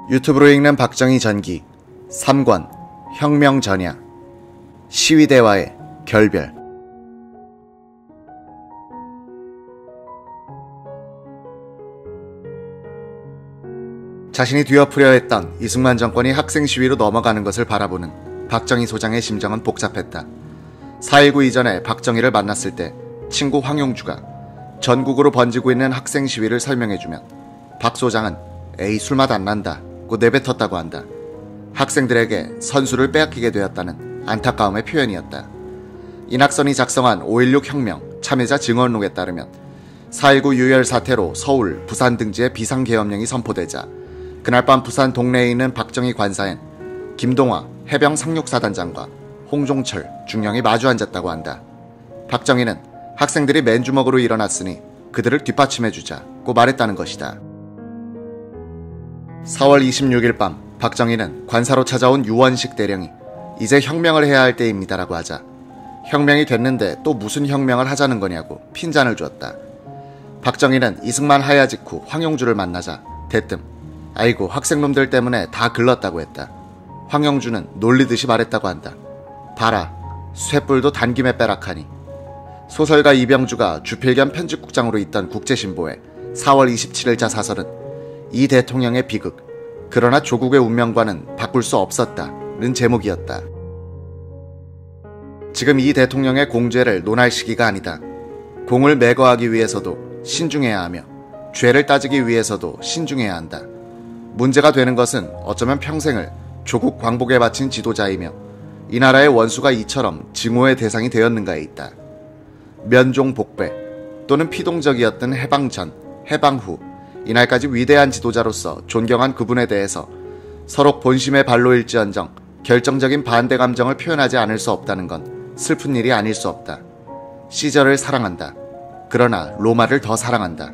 유튜브로 읽는 박정희 전기 3권 혁명 전야 시위대와의 결별. 자신이 뒤엎으려 했던 이승만 정권이 학생 시위로 넘어가는 것을 바라보는 박정희 소장의 심정은 복잡했다. 4.19 이전에 박정희를 만났을 때 친구 황용주가 전국으로 번지고 있는 학생 시위를 설명해주면 박 소장은 에이 술맛 안 난다 고 내뱉었다고 한다. 학생들에게 선수를 빼앗기게 되었다는 안타까움의 표현이었다. 이낙선이 작성한 5.16 혁명 참여자 증언록에 따르면 4.19 유혈 사태로 서울, 부산 등지에 비상계엄령이 선포되자 그날 밤 부산 동래에 있는 박정희 관사엔 김동화 해병 상륙사단장과 홍종철 중령이 마주 앉았다고 한다. 박정희는 학생들이 맨주먹으로 일어났으니 그들을 뒷받침해주자고 말했다는 것이다. 4월 26일 밤 박정희는 관사로 찾아온 유원식 대령이 이제 혁명을 해야 할 때입니다라고 하자 혁명이 됐는데 또 무슨 혁명을 하자는 거냐고 핀잔을 주었다. 박정희는 이승만 하야 직후 황용주를 만나자 대뜸 아이고 학생놈들 때문에 다 글렀다고 했다. 황용주는 놀리듯이 말했다고 한다. 봐라 쇳불도 단김에 빼락하니. 소설가 이병주가 주필겸 편집국장으로 있던 국제신보에 4월 27일자 사설은 이 대통령의 비극, 그러나 조국의 운명과는 바꿀 수 없었다는 제목이었다. 지금 이 대통령의 공죄를 논할 시기가 아니다. 공을 매거하기 위해서도 신중해야 하며 죄를 따지기 위해서도 신중해야 한다. 문제가 되는 것은 어쩌면 평생을 조국 광복에 바친 지도자이며 이 나라의 원수가 이처럼 증오의 대상이 되었는가에 있다. 면종 복배 또는 피동적이었던 해방 전, 해방 후 이날까지 위대한 지도자로서 존경한 그분에 대해서 서로 본심의 발로일지언정 결정적인 반대 감정을 표현하지 않을 수 없다는 건 슬픈 일이 아닐 수 없다. 시저를 사랑한다. 그러나 로마를 더 사랑한다.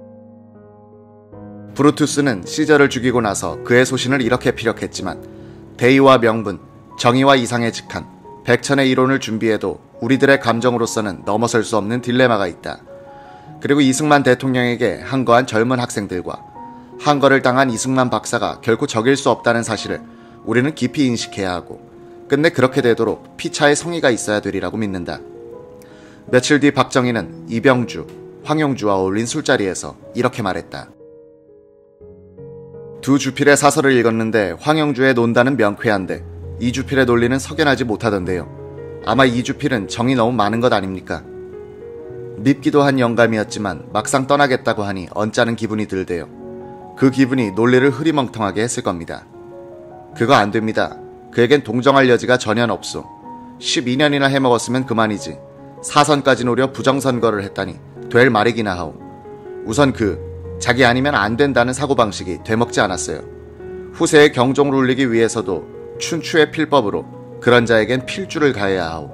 브루투스는 시저를 죽이고 나서 그의 소신을 이렇게 피력했지만 대의와 명분, 정의와 이상의 직한, 백천의 이론을 준비해도 우리들의 감정으로서는 넘어설 수 없는 딜레마가 있다. 그리고 이승만 대통령에게 항거한 젊은 학생들과 항거를 당한 이승만 박사가 결코 적일 수 없다는 사실을 우리는 깊이 인식해야 하고 끝내 그렇게 되도록 피차의 성의가 있어야 되리라고 믿는다. 며칠 뒤 박정희는 이병주, 황용주와 어울린 술자리에서 이렇게 말했다. 두 주필의 사설을 읽었는데 황용주의 논단은 명쾌한데 이 주필의 논리는 석연하지 못하던데요. 아마 이 주필은 정이 너무 많은 것 아닙니까? 밉기도 한 영감이었지만 막상 떠나겠다고 하니 언짢은 기분이 들대요. 그 기분이 논리를 흐리멍텅하게 했을 겁니다. 그거 안 됩니다. 그에겐 동정할 여지가 전혀 없소. 12년이나 해먹었으면 그만이지. 사선까지 노려 부정선거를 했다니 될 말이기나 하오. 우선 자기 아니면 안 된다는 사고방식이 되먹지 않았어요. 후세의 경종을 울리기 위해서도 춘추의 필법으로 그런 자에겐 필주를 가해야 하오.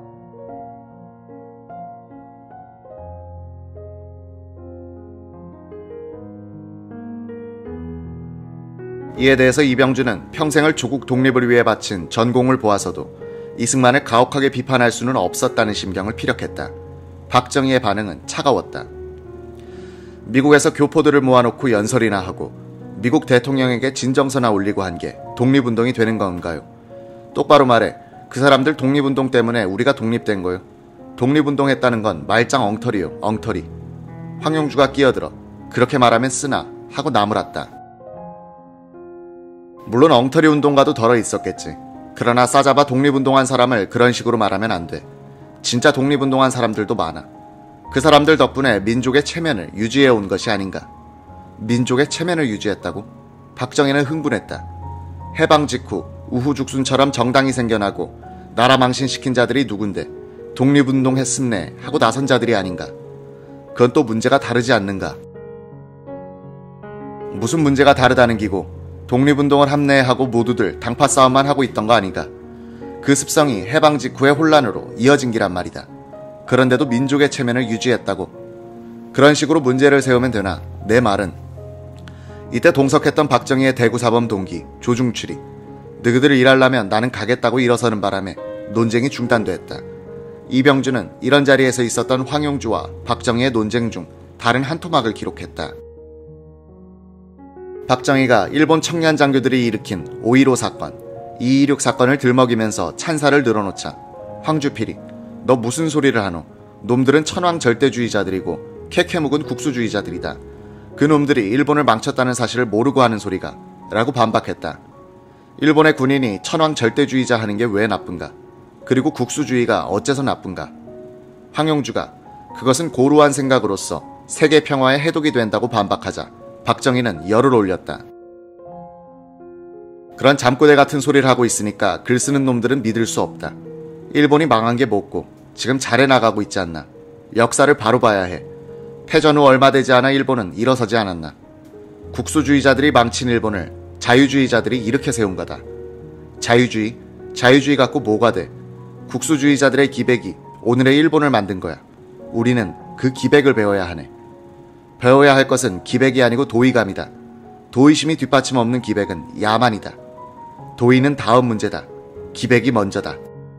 이에 대해서 이병주는 평생을 조국 독립을 위해 바친 전공을 보아서도 이승만을 가혹하게 비판할 수는 없었다는 심경을 피력했다. 박정희의 반응은 차가웠다. 미국에서 교포들을 모아놓고 연설이나 하고 미국 대통령에게 진정서나 올리고 한 게 독립운동이 되는 건가요? 똑바로 말해 그 사람들 독립운동 때문에 우리가 독립된 거요. 독립운동했다는 건 말짱 엉터리요, 엉터리. 황용주가 끼어들어 그렇게 말하면 쓰나 하고 나무랐다. 물론 엉터리 운동가도 덜어 있었겠지. 그러나 싸잡아 독립운동한 사람을 그런 식으로 말하면 안 돼. 진짜 독립운동한 사람들도 많아. 그 사람들 덕분에 민족의 체면을 유지해온 것이 아닌가. 민족의 체면을 유지했다고? 박정희는 흥분했다. 해방 직후 우후죽순처럼 정당이 생겨나고 나라 망신시킨 자들이 누군데 독립운동 했음네 하고 나선 자들이 아닌가. 그건 또 문제가 다르지 않는가. 무슨 문제가 다르다는 기고 독립운동을 합내하고 모두들 당파 싸움만 하고 있던 거 아닌가. 그 습성이 해방 직후의 혼란으로 이어진 기란 말이다. 그런데도 민족의 체면을 유지했다고. 그런 식으로 문제를 세우면 되나. 내 말은 이때 동석했던 박정희의 대구사범 동기 조중출이 너희들 일하려면 나는 가겠다고 일어서는 바람에 논쟁이 중단됐다. 이병주는 이런 자리에서 있었던 황용주와 박정희의 논쟁 중 다른 한 토막을 기록했다. 박정희가 일본 청년 장교들이 일으킨 5.15 사건, 2.26 사건을 들먹이면서 찬사를 늘어놓자 황주필이 너 무슨 소리를 하노? 놈들은 천황 절대주의자들이고 캐캐 묵은 국수주의자들이다. 그 놈들이 일본을 망쳤다는 사실을 모르고 하는 소리가 라고 반박했다. 일본의 군인이 천황 절대주의자 하는 게 왜 나쁜가? 그리고 국수주의가 어째서 나쁜가? 황용주가 그것은 고루한 생각으로서 세계 평화의 해독이 된다고 반박하자 박정희는 열을 올렸다. 그런 잠꼬대 같은 소리를 하고 있으니까 글 쓰는 놈들은 믿을 수 없다. 일본이 망한 게 뭐고 지금 잘해 나가고 있지 않나. 역사를 바로 봐야 해. 패전 후 얼마 되지 않아 일본은 일어서지 않았나. 국수주의자들이 망친 일본을 자유주의자들이 일으켜 세운 거다. 자유주의 갖고 뭐가 돼. 국수주의자들의 기백이 오늘의 일본을 만든 거야. 우리는 그 기백을 배워야 하네. 배워야 할 것은 기백이 아니고 도의감이다. 도의심이 뒷받침 없는 기백은 야만이다. 도의는 다음 문제다. 기백이 먼저다.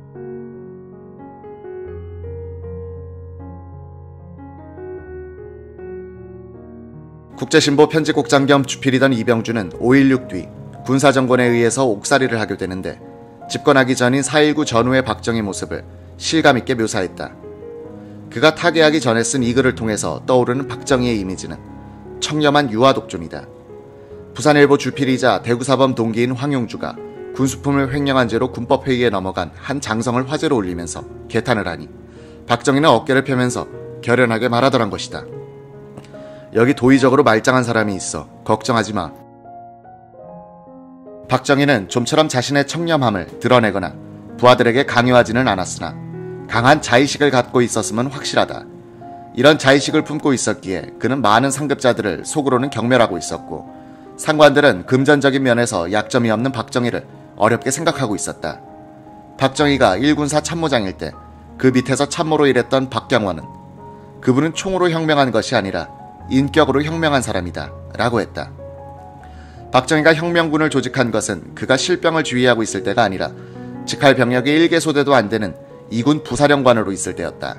국제신보 편집국장 겸 주필이던 이병주는 5.16 뒤 군사정권에 의해서 옥살이를 하게 되는데 집권하기 전인 4.19 전후의 박정희 모습을 실감있게 묘사했다. 그가 타계하기 전에 쓴 이 글을 통해서 떠오르는 박정희의 이미지는 청렴한 유아독존이다. 부산일보 주필이자 대구사범 동기인 황용주가 군수품을 횡령한 죄로 군법회의에 넘어간 한 장성을 화제로 올리면서 개탄을 하니 박정희는 어깨를 펴면서 결연하게 말하더란 것이다. 여기 도의적으로 말짱한 사람이 있어. 걱정하지 마. 박정희는 좀처럼 자신의 청렴함을 드러내거나 부하들에게 강요하지는 않았으나 강한 자의식을 갖고 있었음은 확실하다. 이런 자의식을 품고 있었기에 그는 많은 상급자들을 속으로는 경멸하고 있었고 상관들은 금전적인 면에서 약점이 없는 박정희를 어렵게 생각하고 있었다. 박정희가 1군사 참모장일 때 그 밑에서 참모로 일했던 박경원은 그분은 총으로 혁명한 것이 아니라 인격으로 혁명한 사람이다 라고 했다. 박정희가 혁명군을 조직한 것은 그가 실병을 지휘하고 있을 때가 아니라 직할 병력의 1개소대도 안 되는 2군 부사령관으로 있을 때였다.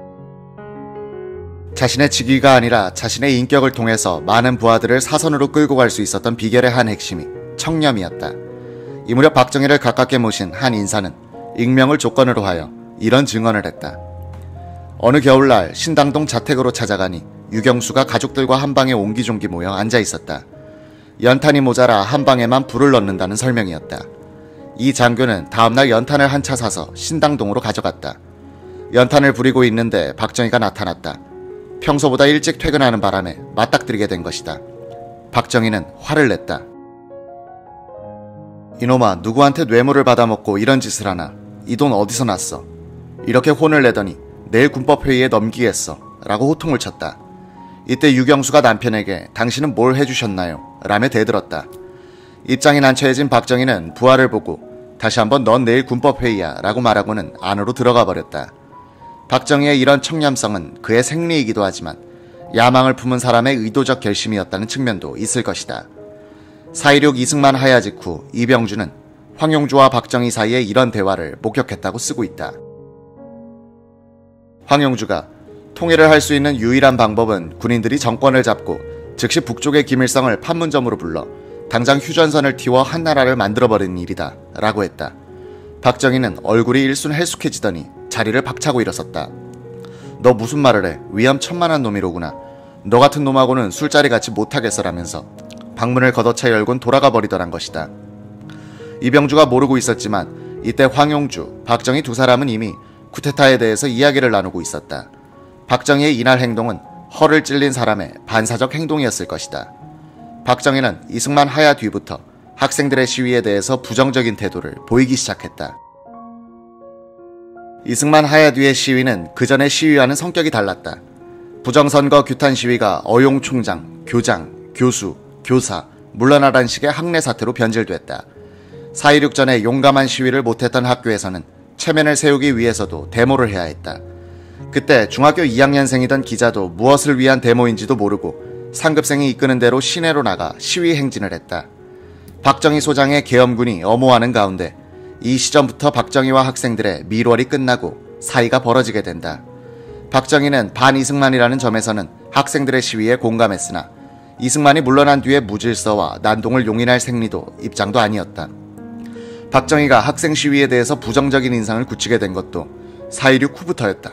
자신의 직위가 아니라 자신의 인격을 통해서 많은 부하들을 사선으로 끌고 갈 수 있었던 비결의 한 핵심이 청렴이었다. 이 무렵 박정희를 가깝게 모신 한 인사는 익명을 조건으로 하여 이런 증언을 했다. 어느 겨울날 신당동 자택으로 찾아가니 유경수가 가족들과 한방에 옹기종기 모여 앉아있었다. 연탄이 모자라 한방에만 불을 넣는다는 설명이었다. 이 장교는 다음날 연탄을 한 차 사서 신당동으로 가져갔다. 연탄을 부리고 있는데 박정희가 나타났다. 평소보다 일찍 퇴근하는 바람에 맞닥뜨리게 된 것이다. 박정희는 화를 냈다. 이놈아, 누구한테 뇌물을 받아먹고 이런 짓을 하나. 이 돈 어디서 났어? 이렇게 혼을 내더니 내일 군법회의에 넘기겠어 라고 호통을 쳤다. 이때 유경수가 남편에게 당신은 뭘 해주셨나요? 라며 대들었다. 입장이 난처해진 박정희는 부하를 보고 다시 한번 넌 내일 군법회의야 라고 말하고는 안으로 들어가 버렸다. 박정희의 이런 청렴성은 그의 생리이기도 하지만 야망을 품은 사람의 의도적 결심이었다는 측면도 있을 것이다. 4.16 이승만 하야 직후 이병주는 황용주와 박정희 사이에 이런 대화를 목격했다고 쓰고 있다. 황용주가 통일을 할 수 있는 유일한 방법은 군인들이 정권을 잡고 즉시 북쪽의 김일성을 판문점으로 불러 당장 휴전선을 틔워 한나라를 만들어버리는 일이다 라고 했다. 박정희는 얼굴이 일순 해숙해지더니 자리를 박차고 일어섰다. 너 무슨 말을 해? 위암천만한 놈이로구나. 너 같은 놈하고는 술자리 같이 못하겠어라면서 방문을 걷어차 열곤 돌아가 버리더란 것이다. 이병주가 모르고 있었지만 이때 황용주, 박정희 두 사람은 이미 쿠데타에 대해서 이야기를 나누고 있었다. 박정희의 이날 행동은 허를 찔린 사람의 반사적 행동이었을 것이다. 박정희는 이승만 하야 뒤부터 학생들의 시위에 대해서 부정적인 태도를 보이기 시작했다. 이승만 하야 뒤의 시위는 그 전의 시위와는 성격이 달랐다. 부정선거 규탄 시위가 어용총장, 교장, 교수, 교사, 물러나란 식의 학내 사태로 변질됐다. 4.16 전에 용감한 시위를 못했던 학교에서는 체면을 세우기 위해서도 데모를 해야 했다. 그때 중학교 2학년생이던 기자도 무엇을 위한 데모인지도 모르고 상급생이 이끄는 대로 시내로 나가 시위 행진을 했다. 박정희 소장의 계엄군이 엄호하는 가운데 이 시점부터 박정희와 학생들의 밀월이 끝나고 사이가 벌어지게 된다. 박정희는 반이승만이라는 점에서는 학생들의 시위에 공감했으나 이승만이 물러난 뒤에 무질서와 난동을 용인할 생리도 입장도 아니었다. 박정희가 학생 시위에 대해서 부정적인 인상을 굳히게 된 것도 4.16 후부터였다.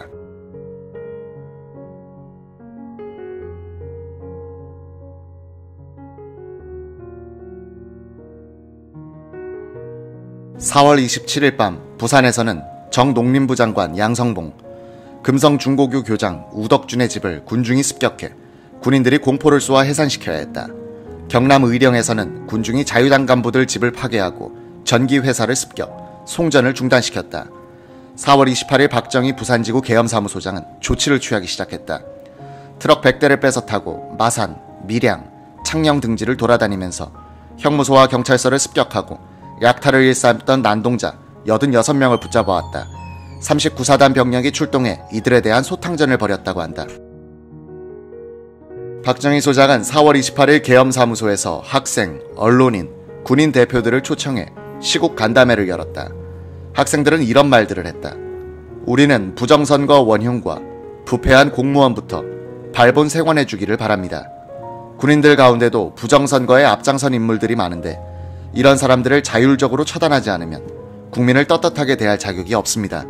(4월 27일) 밤 부산에서는 정농림부 장관 양성봉, 금성중고교 교장 우덕준의 집을 군중이 습격해 군인들이 공포를 쏘아 해산시켜야 했다. 경남 의령에서는 군중이 자유당 간부들 집을 파괴하고 전기회사를 습격, 송전을 중단시켰다. 4월 28일 박정희 부산지구 계엄사무소장은 조치를 취하기 시작했다. 트럭 100대를 뺏어 타고 마산, 밀양, 창녕 등지를 돌아다니면서 형무소와 경찰서를 습격하고 약탈을 일삼던 난동자 86명을 붙잡아왔다. 39사단 병력이 출동해 이들에 대한 소탕전을 벌였다고 한다. 박정희 소장은 4월 28일 계엄사무소에서 학생, 언론인, 군인 대표들을 초청해 시국 간담회를 열었다. 학생들은 이런 말들을 했다. 우리는 부정선거 원흉과 부패한 공무원부터 발본 생원해 주기를 바랍니다. 군인들 가운데도 부정선거에 앞장선 인물들이 많은데 이런 사람들을 자율적으로 처단하지 않으면 국민을 떳떳하게 대할 자격이 없습니다.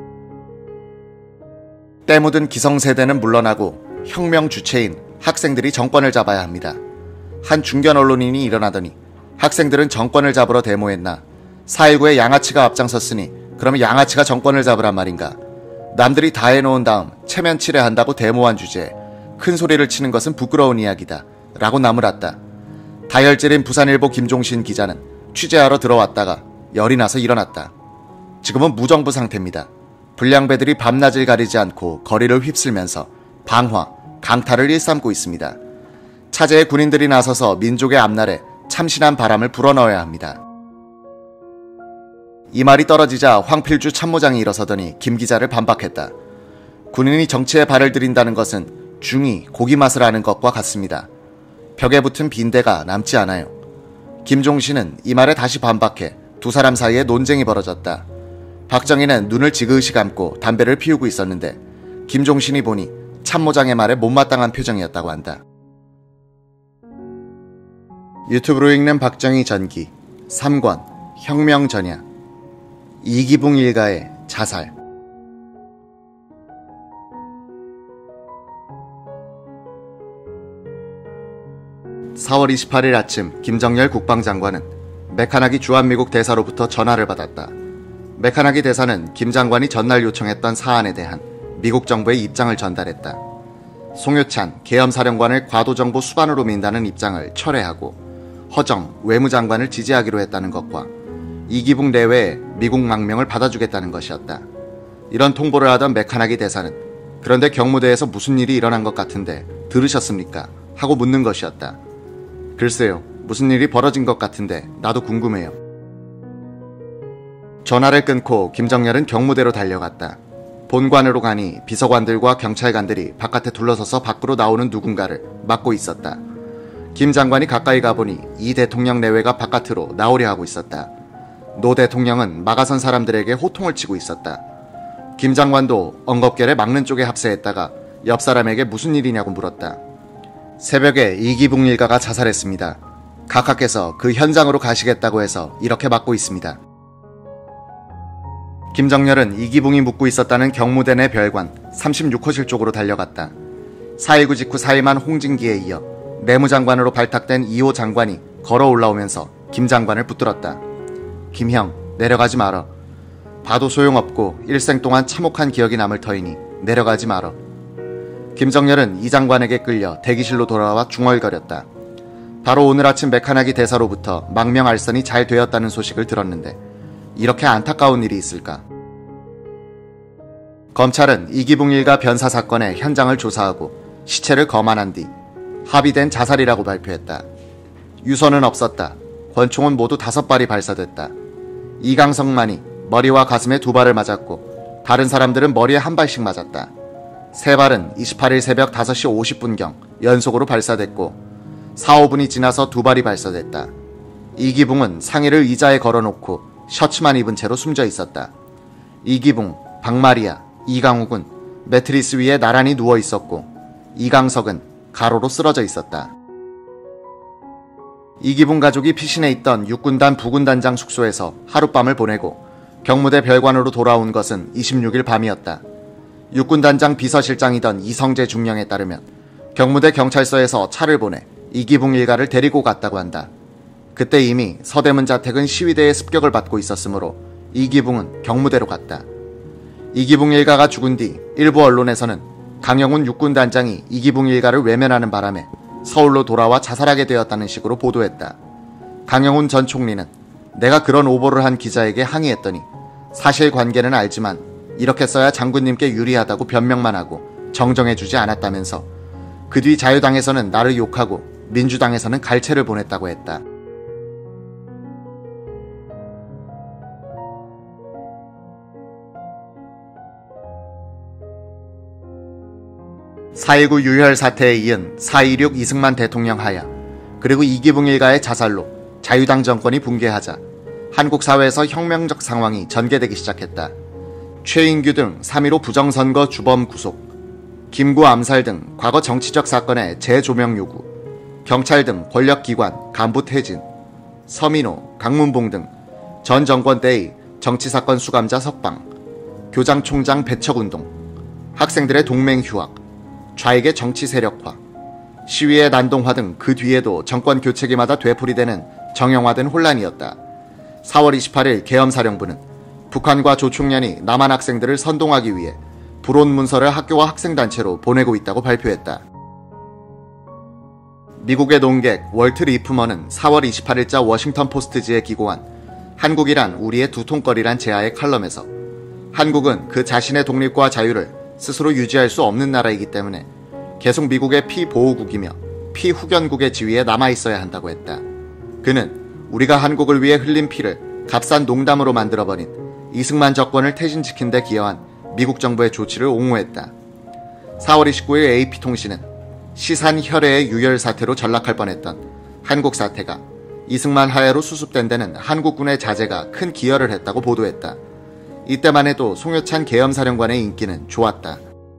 때 묻은 기성세대는 물러나고 혁명 주체인 학생들이 정권을 잡아야 합니다. 한 중견 언론인이 일어나더니 학생들은 정권을 잡으러 데모했나? 4.19에 양아치가 앞장섰으니 그러면 양아치가 정권을 잡으란 말인가? 남들이 다 해놓은 다음 체면 칠해한다고 데모한 주제에 큰 소리를 치는 것은 부끄러운 이야기다 라고 나무랐다. 다혈질인 부산일보 김종신 기자는 취재하러 들어왔다가 열이 나서 일어났다. 지금은 무정부 상태입니다. 불량배들이 밤낮을 가리지 않고 거리를 휩쓸면서 방화, 강탈을 일삼고 있습니다. 차제의 군인들이 나서서 민족의 앞날에 참신한 바람을 불어넣어야 합니다. 이 말이 떨어지자 황필주 참모장이 일어서더니 김 기자를 반박했다. 군인이 정치에 발을 들인다는 것은 중이 고기 맛을 아는 것과 같습니다. 벽에 붙은 빈대가 남지 않아요. 김종신은 이 말에 다시 반박해 두 사람 사이에 논쟁이 벌어졌다. 박정희는 눈을 지그시 감고 담배를 피우고 있었는데 김종신이 보니 참모장의 말에 못마땅한 표정이었다고 한다. 유튜브로 읽는 박정희 전기 3권 혁명 전야 이기붕 일가의 자살. (4월 28일) 아침 김정열 국방장관은 메카나기 주한미국 대사로부터 전화를 받았다. 메카나기 대사는 김 장관이 전날 요청했던 사안에 대한 미국 정부의 입장을 전달했다. 송유찬 계엄사령관을 과도정부 수반으로 민다는 입장을 철회하고 허정 외무장관을 지지하기로 했다는 것과 이기붕 내외에 미국 망명을 받아주겠다는 것이었다. 이런 통보를 하던 메카나기 대사는 그런데 경무대에서 무슨 일이 일어난 것 같은데 들으셨습니까? 하고 묻는 것이었다. 글쎄요, 무슨 일이 벌어진 것 같은데 나도 궁금해요. 전화를 끊고 김정열은 경무대로 달려갔다. 본관으로 가니 비서관들과 경찰관들이 바깥에 둘러서서 밖으로 나오는 누군가를 막고 있었다. 김 장관이 가까이 가보니 이 대통령 내외가 바깥으로 나오려 하고 있었다. 노 대통령은 막아선 사람들에게 호통을 치고 있었다. 김 장관도 엉겁결에 막는 쪽에 합세했다가 옆 사람에게 무슨 일이냐고 물었다. 새벽에 이기붕 일가가 자살했습니다. 각하께서 그 현장으로 가시겠다고 해서 이렇게 막고 있습니다. 김정열은 이기붕이 묵고 있었다는 경무대 내 별관 36호실 쪽으로 달려갔다. 4.19 직후 사임한 홍진기에 이어 내무장관으로 발탁된 2호 장관이 걸어 올라오면서 김 장관을 붙들었다. 김형, 내려가지 말어. 봐도 소용없고 일생 동안 참혹한 기억이 남을 터이니 내려가지 말어. 김정열은 이 장관에게 끌려 대기실로 돌아와 중얼거렸다. 바로 오늘 아침 메카나기 대사로부터 망명 알선이 잘 되었다는 소식을 들었는데 이렇게 안타까운 일이 있을까? 검찰은 이기붕 일가 변사 사건의 현장을 조사하고 시체를 검안한 뒤 합의된 자살이라고 발표했다. 유서는 없었다. 권총은 모두 5발이 발사됐다. 이강석만이 머리와 가슴에 2발을 맞았고 다른 사람들은 머리에 1발씩 맞았다. 3발은 28일 새벽 5시 50분경 연속으로 발사됐고 4, 5분이 지나서 2발이 발사됐다. 이기붕은 상의를 의자에 걸어놓고 셔츠만 입은 채로 숨져 있었다. 이기붕, 박마리아, 이강욱은 매트리스 위에 나란히 누워 있었고 이강석은 가로로 쓰러져 있었다. 이기붕 가족이 피신해 있던 육군단 부군단장 숙소에서 하룻밤을 보내고 경무대 별관으로 돌아온 것은 26일 밤이었다. 육군단장 비서실장이던 이성재 중령에 따르면 경무대 경찰서에서 차를 보내 이기붕 일가를 데리고 갔다고 한다. 그때 이미 서대문 자택은 시위대의 습격을 받고 있었으므로 이기붕은 경무대로 갔다. 이기붕 일가가 죽은 뒤 일부 언론에서는 강영훈 육군단장이 이기붕 일가를 외면하는 바람에 서울로 돌아와 자살하게 되었다는 식으로 보도했다. 강영훈 전 총리는 내가 그런 오보를 한 기자에게 항의했더니 사실관계는 알지만 이렇게 써야 장군님께 유리하다고 변명만 하고 정정해주지 않았다면서 그 뒤 자유당에서는 나를 욕하고 민주당에서는 갈채를 보냈다고 했다. (4.19) 유혈 사태에 이은 (4.16) 이승만 대통령 하야 그리고 이기붕 일가의 자살로 자유당 정권이 붕괴하자 한국 사회에서 혁명적 상황이 전개되기 시작했다. 최인규 등 3.15 부정선거 주범 구속, 김구 암살 등 과거 정치적 사건의 재조명 요구, 경찰 등 권력기관 간부 퇴진, 서민호, 강문봉 등 전 정권 때의 정치사건 수감자 석방, 교장 총장 배척운동, 학생들의 동맹 휴학, 좌익의 정치 세력화, 시위의 난동화 등 그 뒤에도 정권 교체기마다 되풀이되는 정형화된 혼란이었다. 4월 28일 계엄사령부는 북한과 조총련이 남한 학생들을 선동하기 위해 불온 문서를 학교와 학생단체로 보내고 있다고 발표했다. 미국의 논객 월트 리프먼은 4월 28일자 워싱턴 포스트지에 기고한 한국이란 우리의 두통거리란 제아의 칼럼에서 한국은 그 자신의 독립과 자유를 스스로 유지할 수 없는 나라이기 때문에 계속 미국의 피보호국이며 피후견국의 지위에 남아있어야 한다고 했다. 그는 우리가 한국을 위해 흘린 피를 값싼 농담으로 만들어버린 이승만 정권을 퇴진시킨 데 기여한 미국 정부의 조치를 옹호했다. 4월 29일 AP통신은 시산 혈해의 유혈 사태로 전락할 뻔했던 한국 사태가 이승만 하야로 수습된 데는 한국군의 자제가 큰 기여를 했다고 보도했다. 이때만 해도 송효찬 계엄사령관의 인기는 좋았다.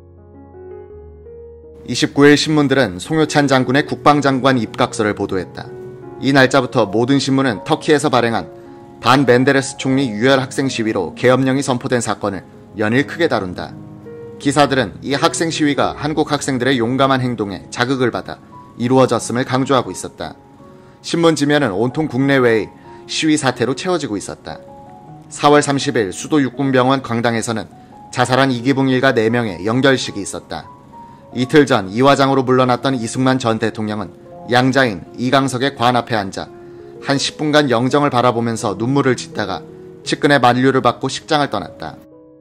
29일 신문들은 송효찬 장군의 국방장관 입각서를 보도했다. 이 날짜부터 모든 신문은 터키에서 발행한 반 멘데레스 총리 유혈 학생 시위로 계엄령이 선포된 사건을 연일 크게 다룬다. 기사들은 이 학생 시위가 한국 학생들의 용감한 행동에 자극을 받아 이루어졌음을 강조하고 있었다. 신문 지면은 온통 국내외의 시위 사태로 채워지고 있었다. 4월 30일 수도 육군병원 광당에서는 자살한 이기붕 일가 4명의 영결식이 있었다. 이틀 전 이화장으로 물러났던 이승만 전 대통령은 양자인 이강석의 관 앞에 앉아 한 10분간 영정을 바라보면서 눈물을 짓다가 측근의 만류를 받고 식장을 떠났다.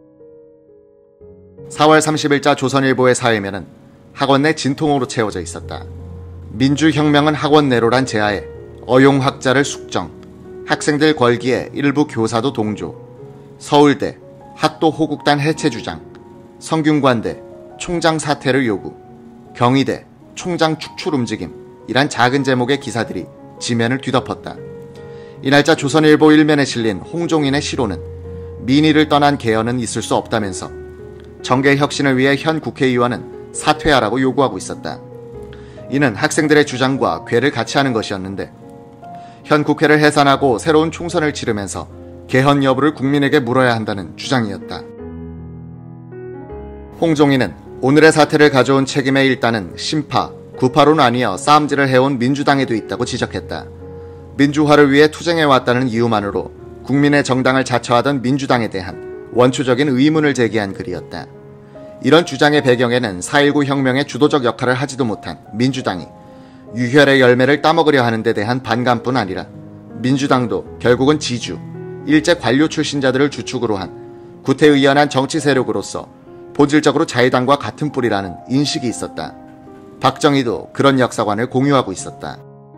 4월 30일자 조선일보의 사회면은 학원 내 진통으로 채워져 있었다. 민주혁명은 학원 내로란 제하에 어용학자를 숙정, 학생들 걸기에 일부 교사도 동조, 서울대, 학도 호국단 해체 주장, 성균관대, 총장 사퇴를 요구, 경희대, 총장 축출 움직임, 이란 작은 제목의 기사들이 지면을 뒤덮었다. 이날자 조선일보 일면에 실린 홍종인의 시로는 민의를 떠난 개헌은 있을 수 없다면서 정계 혁신을 위해 현 국회의원은 사퇴하라고 요구하고 있었다. 이는 학생들의 주장과 궤를 같이 하는 것이었는데 현 국회를 해산하고 새로운 총선을 치르면서 개헌 여부를 국민에게 물어야 한다는 주장이었다. 홍종인은 오늘의 사태를 가져온 책임의 일단은 신파, 구파로 나뉘어 싸움질을 해온 민주당에도 있다고 지적했다. 민주화를 위해 투쟁해왔다는 이유만으로 국민의 정당을 자처하던 민주당에 대한 원초적인 의문을 제기한 글이었다. 이런 주장의 배경에는 4.19 혁명의 주도적 역할을 하지도 못한 민주당이 유혈의 열매를 따먹으려 하는 데 대한 반감뿐 아니라 민주당도 결국은 지주, 일제 관료 출신자들을 주축으로 한 구태의연한 정치 세력으로서 본질적으로 자유당과 같은 뿌리라는 인식이 있었다. 박정희도 그런 역사관을 공유하고 있었다.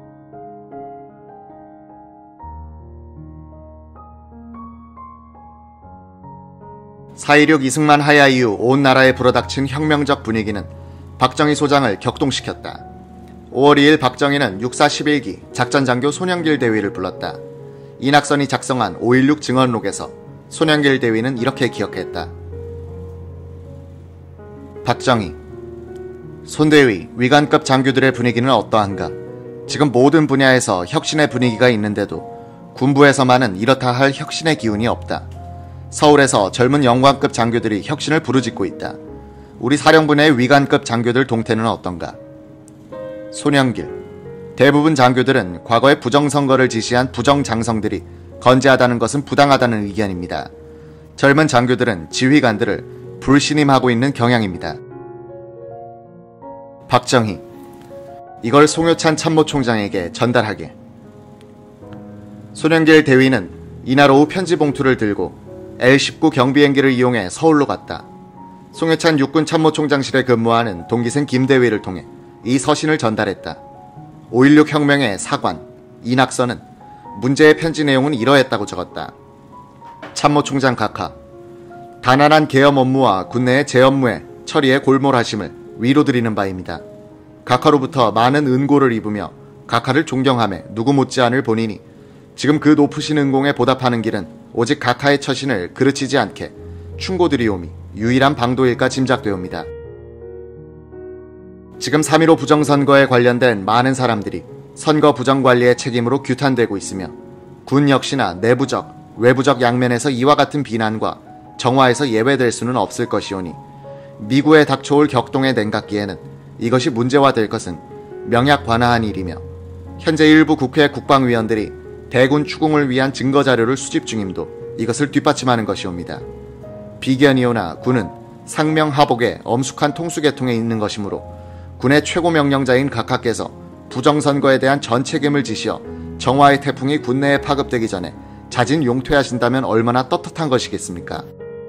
(4.16) 이승만 하야 이후 온 나라에 불어닥친 혁명적 분위기는 박정희 소장을 격동시켰다. 5월 2일 박정희는 육사 11기 작전장교 손영길 대위를 불렀다. 이낙선이 작성한 5.16 증언록에서 손영길 대위는 이렇게 기억했다. 박정희, 손대위, 위관급 장교들의 분위기는 어떠한가? 지금 모든 분야에서 혁신의 분위기가 있는데도 군부에서만은 이렇다 할 혁신의 기운이 없다. 서울에서 젊은 영관급 장교들이 혁신을 부르짖고 있다. 우리 사령부 내 위관급 장교들 동태는 어떤가? 손영길. 대부분 장교들은 과거에 부정선거를 지시한 부정장성들이 건재하다는 것은 부당하다는 의견입니다. 젊은 장교들은 지휘관들을 불신임하고 있는 경향입니다. 박정희. 이걸 송효찬 참모총장에게 전달하게. 손영길 대위는 이날 오후 편지 봉투를 들고 L-19 경비행기를 이용해 서울로 갔다. 송효찬 육군 참모총장실에 근무하는 동기생 김대위를 통해 이 서신을 전달했다. 5.16 혁명의 사관 이낙선은 문제의 편지 내용은 이러했다고 적었다. 참모총장 각하. 단안한 계엄 업무와 군내의 재업무에 처리에 골몰하심을 위로드리는 바입니다. 각하로부터 많은 은고를 입으며 각하를 존경하며 누구 못지않을 본인이 지금 그 높으신 은공에 보답하는 길은 오직 각하의 처신을 그르치지 않게 충고드리오미 유일한 방도일까 짐작되옵니다. 지금 3.15 부정선거에 관련된 많은 사람들이 선거 부정관리의 책임으로 규탄되고 있으며 군 역시나 내부적, 외부적 양면에서 이와 같은 비난과 정화에서 예외될 수는 없을 것이오니 미구에 닥쳐올 격동의 냉각기에는 이것이 문제화될 것은 명약관화한 일이며 현재 일부 국회 국방위원들이 대군 추궁을 위한 증거자료를 수집 중임도 이것을 뒷받침하는 것이옵니다. 비견이오나 군은 상명하복의 엄숙한 통수계통에 있는 것이므로 군의 최고 명령자인 각하께서 부정선거에 대한 전 책임을 지시어 정화의 태풍이 군내에 파급되기 전에 자진 용퇴하신다면 얼마나 떳떳한 것이겠습니까?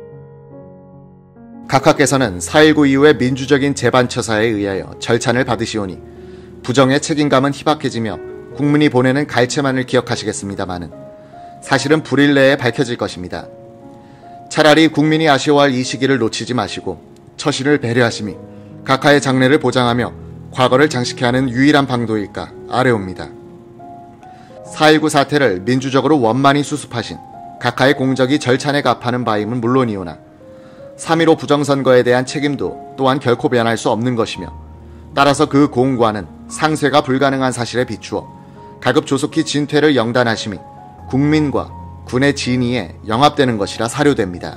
각하께서는 4.19 이후의 민주적인 재반처사에 의하여 절찬을 받으시오니 부정의 책임감은 희박해지며 국민이 보내는 갈채만을 기억하시겠습니다마는 사실은 불일 내에 밝혀질 것입니다. 차라리 국민이 아쉬워할 이 시기를 놓치지 마시고 처신을 배려하심이 각하의 장래를 보장하며 과거를 장식해야 하는 유일한 방도일까 아뢰옵니다. 4.19 사태를 민주적으로 원만히 수습하신 각하의 공적이 절찬에 값하는 바임은 물론이오나 3.15 부정선거에 대한 책임도 또한 결코 면할 수 없는 것이며 따라서 그 공과는 상쇄가 불가능한 사실에 비추어 가급 조속히 진퇴를 영단하심이 국민과 군의 진위에 영합되는 것이라 사료됩니다.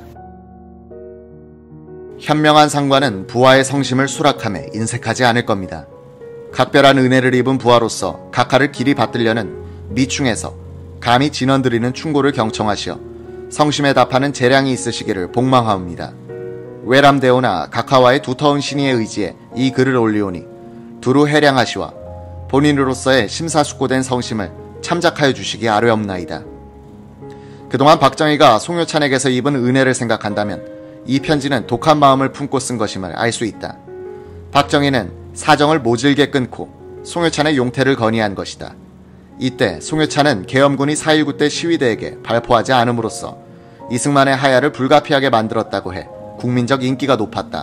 현명한 상관은 부하의 성심을 수락함에 인색하지 않을 겁니다. 각별한 은혜를 입은 부하로서 각하를 길이 받들려는 미충에서 감히 진언드리는 충고를 경청하시어 성심에 답하는 재량이 있으시기를 복망하옵니다. 외람되오나 각하와의 두터운 신의의 의지에 이 글을 올리오니 두루 해량하시와 본인으로서의 심사숙고된 성심을 참작하여 주시기 아뢰옵나이다. 그동안 박정희가 송효찬에게서 입은 은혜를 생각한다면 이 편지는 독한 마음을 품고 쓴 것임을 알 수 있다. 박정희는 사정을 모질게 끊고 송효찬의 용퇴를 건의한 것이다. 이때 송효찬은 계엄군이 4.19 때 시위대에게 발포하지 않음으로써 이승만의 하야를 불가피하게 만들었다고 해 국민적 인기가 높았다.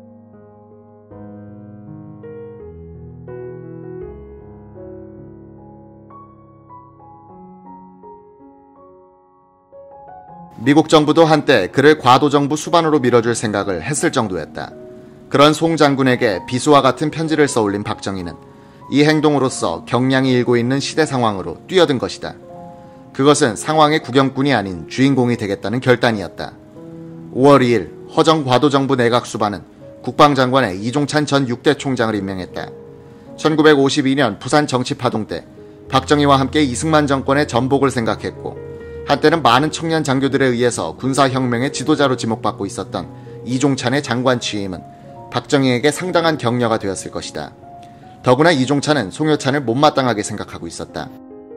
미국 정부도 한때 그를 과도정부 수반으로 밀어줄 생각을 했을 정도였다. 그런 송 장군에게 비수와 같은 편지를 써올린 박정희는 이 행동으로써 경량이 일고 있는 시대 상황으로 뛰어든 것이다. 그것은 상황의 구경꾼이 아닌 주인공이 되겠다는 결단이었다. 5월 2일 허정 과도정부 내각수반은 국방장관에 이종찬 전 6대 총장을 임명했다. 1952년 부산 정치파동 때 박정희와 함께 이승만 정권의 전복을 생각했고 한때는 많은 청년 장교들에 의해서 군사혁명의 지도자로 지목받고 있었던 이종찬의 장관 취임은 박정희에게 상당한 격려가 되었을 것이다. 더구나 이종찬은 송효찬을 못마땅하게 생각하고 있었다.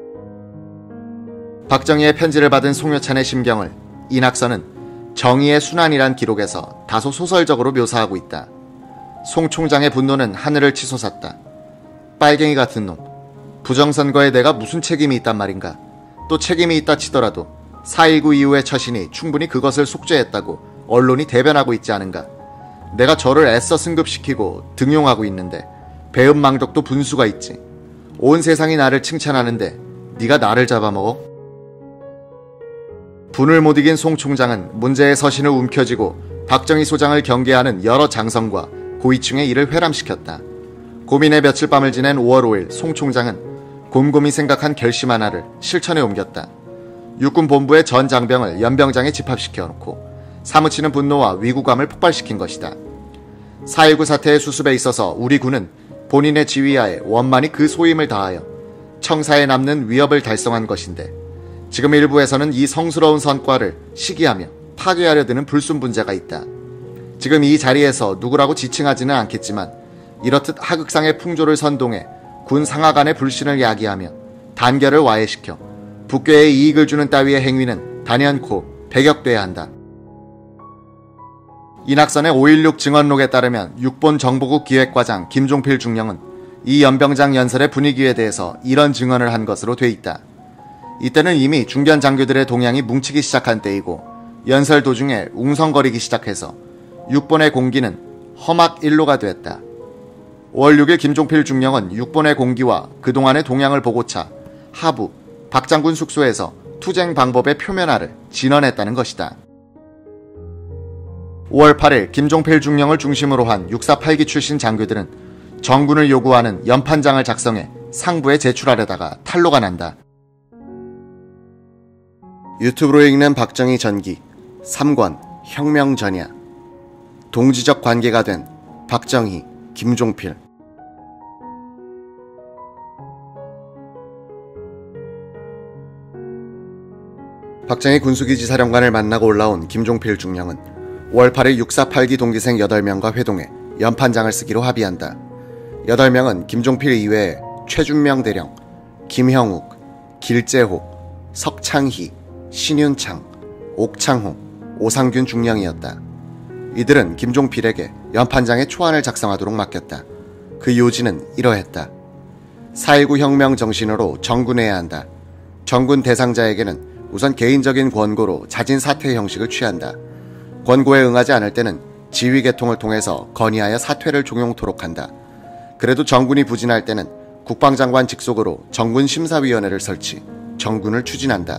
박정희의 편지를 받은 송효찬의 심경을 이낙선은 정의의 순환이란 기록에서 다소 소설적으로 묘사하고 있다. 송 총장의 분노는 하늘을 치솟았다. 빨갱이 같은 놈. 부정선거에 내가 무슨 책임이 있단 말인가. 또 책임이 있다 치더라도 4.19 이후의 처신이 충분히 그것을 속죄했다고 언론이 대변하고 있지 않은가. 내가 저를 애써 승급시키고 등용하고 있는데 배은망덕도 분수가 있지. 온 세상이 나를 칭찬하는데 네가 나를 잡아먹어? 분을 못 이긴 송 총장은 문제의 서신을 움켜쥐고 박정희 소장을 경계하는 여러 장성과 고위층의 일을 회람시켰다. 고민의 며칠 밤을 지낸 5월 5일 송 총장은 곰곰이 생각한 결심 하나를 실천에 옮겼다. 육군 본부의 전 장병을 연병장에 집합시켜 놓고 사무치는 분노와 위구감을 폭발시킨 것이다. 4.19 사태의 수습에 있어서 우리 군은 본인의 지휘하에 원만히 그 소임을 다하여 청사에 남는 위협을 달성한 것인데, 지금 일부에서는 이 성스러운 성과를 시기하며 파괴하려 드는 불순분자가 있다. 지금 이 자리에서 누구라고 지칭하지는 않겠지만 이렇듯 하극상의 풍조를 선동해 군 상하 간의 불신을 야기하며 단결을 와해시켜 북괴에 이익을 주는 따위의 행위는 단연코 배격돼야 한다. 이낙선의 5.16 증언록에 따르면 육본 정보국 기획과장 김종필 중령은 이 연병장 연설의 분위기에 대해서 이런 증언을 한 것으로 돼 있다. 이때는 이미 중견 장교들의 동향이 뭉치기 시작한 때이고 연설 도중에 웅성거리기 시작해서 육본의 공기는 험악일로가 됐다. 5월 6일 김종필 중령은 육본의 공기와 그동안의 동향을 보고차 하부 박장군 숙소에서 투쟁 방법의 표면화를 진언했다는 것이다. 5월 8일 김종필 중령을 중심으로 한 648기 출신 장교들은 정군을 요구하는 연판장을 작성해 상부에 제출하려다가 탈로가 난다. 유튜브로 읽는 박정희 전기 3권 혁명 전야. 동지적 관계가 된 박정희, 김종필. 박정희 군수기지 사령관을 만나고 올라온 김종필 중령은 5월 8일 648기 동기생 8명과 회동해 연판장을 쓰기로 합의한다. 8명은 김종필 이외에 최준명 대령, 김형욱, 길재호, 석창희, 신윤창, 옥창호, 오상균 중령이었다. 이들은 김종필에게 연판장의 초안을 작성하도록 맡겼다. 그 요지는 이러했다. 4.19 혁명 정신으로 정군해야 한다. 정군 대상자에게는 우선 개인적인 권고로 자진 사퇴 형식을 취한다. 권고에 응하지 않을 때는 지휘 계통을 통해서 건의하여 사퇴를 종용토록 한다. 그래도 정군이 부진할 때는 국방장관 직속으로 정군심사위원회를 설치, 정군을 추진한다.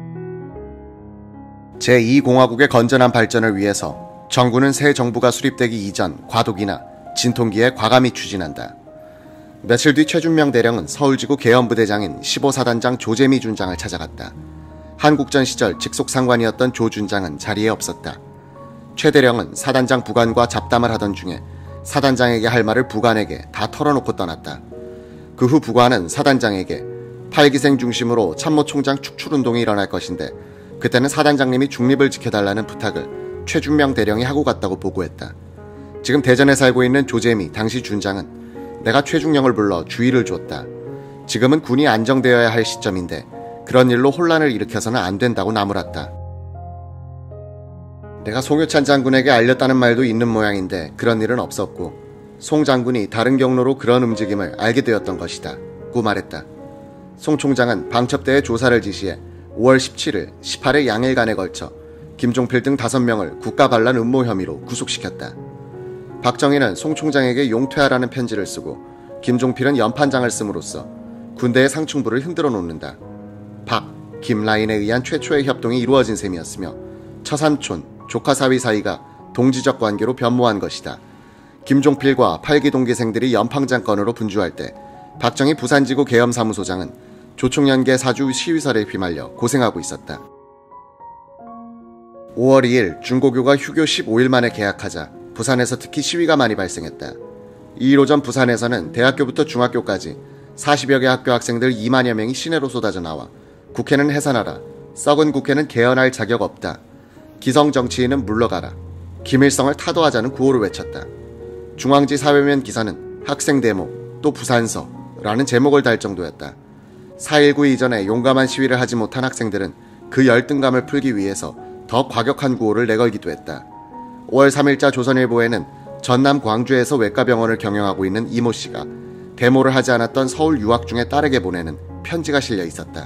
제2공화국의 건전한 발전을 위해서 정군은 새 정부가 수립되기 이전 과도기나 진통기에 과감히 추진한다. 며칠 뒤 최준명 대령은 서울지구 계엄부대장인 15사단장 조재미 준장을 찾아갔다. 한국전 시절 직속 상관이었던 조 준장은 자리에 없었다. 최 대령은 사단장 부관과 잡담을 하던 중에 사단장에게 할 말을 부관에게 다 털어놓고 떠났다. 그 후 부관은 사단장에게 8기생 중심으로 참모총장 축출운동이 일어날 것인데 그때는 사단장님이 중립을 지켜달라는 부탁을 최준명 대령이 하고 갔다고 보고했다. 지금 대전에 살고 있는 조재미 당시 준장은 내가 최준령을 불러 주의를 줬다. 지금은 군이 안정되어야 할 시점인데 그런 일로 혼란을 일으켜서는 안 된다고 나무랐다. 내가 송효찬 장군에게 알렸다는 말도 있는 모양인데 그런 일은 없었고 송 장군이 다른 경로로 그런 움직임을 알게 되었던 것이다 고 말했다. 송 총장은 방첩대에 조사를 지시해 5월 17일, 18일 양일간에 걸쳐 김종필 등 5명을 국가반란 음모 혐의로 구속시켰다. 박정희는 송 총장에게 용퇴하라는 편지를 쓰고 김종필은 연판장을 씀으로써 군대의 상충부를 흔들어 놓는다. 박, 김 라인에 의한 최초의 협동이 이루어진 셈이었으며 처삼촌, 조카사위 사이가 동지적 관계로 변모한 것이다. 김종필과 8기 동기생들이 연판장 건으로 분주할 때 박정희 부산지구 계엄사무소장은 조총련계 사주 시위설에 휘말려 고생하고 있었다. 5월 2일 중고교가 휴교 15일 만에 개학하자 부산에서 특히 시위가 많이 발생했다. 2일 오전 부산에서는 대학교부터 중학교까지 40여 개 학교 학생들 2만여 명이 시내로 쏟아져 나와 국회는 해산하라, 썩은 국회는 개헌할 자격 없다, 기성 정치인은 물러가라, 김일성을 타도하자는 구호를 외쳤다. 중앙지 사회면 기사는 학생 데모, 또 부산서라는 제목을 달 정도였다. 4.19 이전에 용감한 시위를 하지 못한 학생들은 그 열등감을 풀기 위해서 더 과격한 구호를 내걸기도 했다. 5월 3일자 조선일보에는 전남 광주에서 외과병원을 경영하고 있는 이모 씨가 데모를 하지 않았던 서울 유학 중의 딸에게 보내는 편지가 실려 있었다.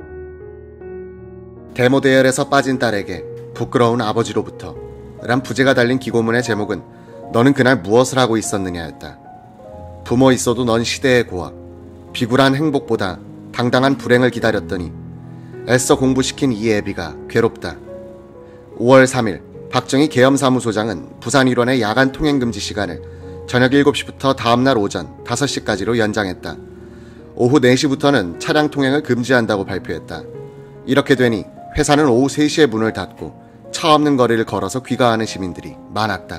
데모 대열에서 빠진 딸에게 부끄러운 아버지로부터 란 부제가 달린 기고문의 제목은 너는 그날 무엇을 하고 있었느냐였다. 부모 있어도 넌 시대의 고아, 비굴한 행복보다 당당한 불행을 기다렸더니 애써 공부시킨 이 애비가 괴롭다. 5월 3일 박정희 계엄사무소장은 부산 일원의 야간 통행금지 시간을 저녁 7시부터 다음날 오전 5시까지로 연장했다. 오후 4시부터는 차량 통행을 금지한다고 발표했다. 이렇게 되니 회사는 오후 3시에 문을 닫고 차 없는 거리를 걸어서 귀가하는 시민들이 많았다.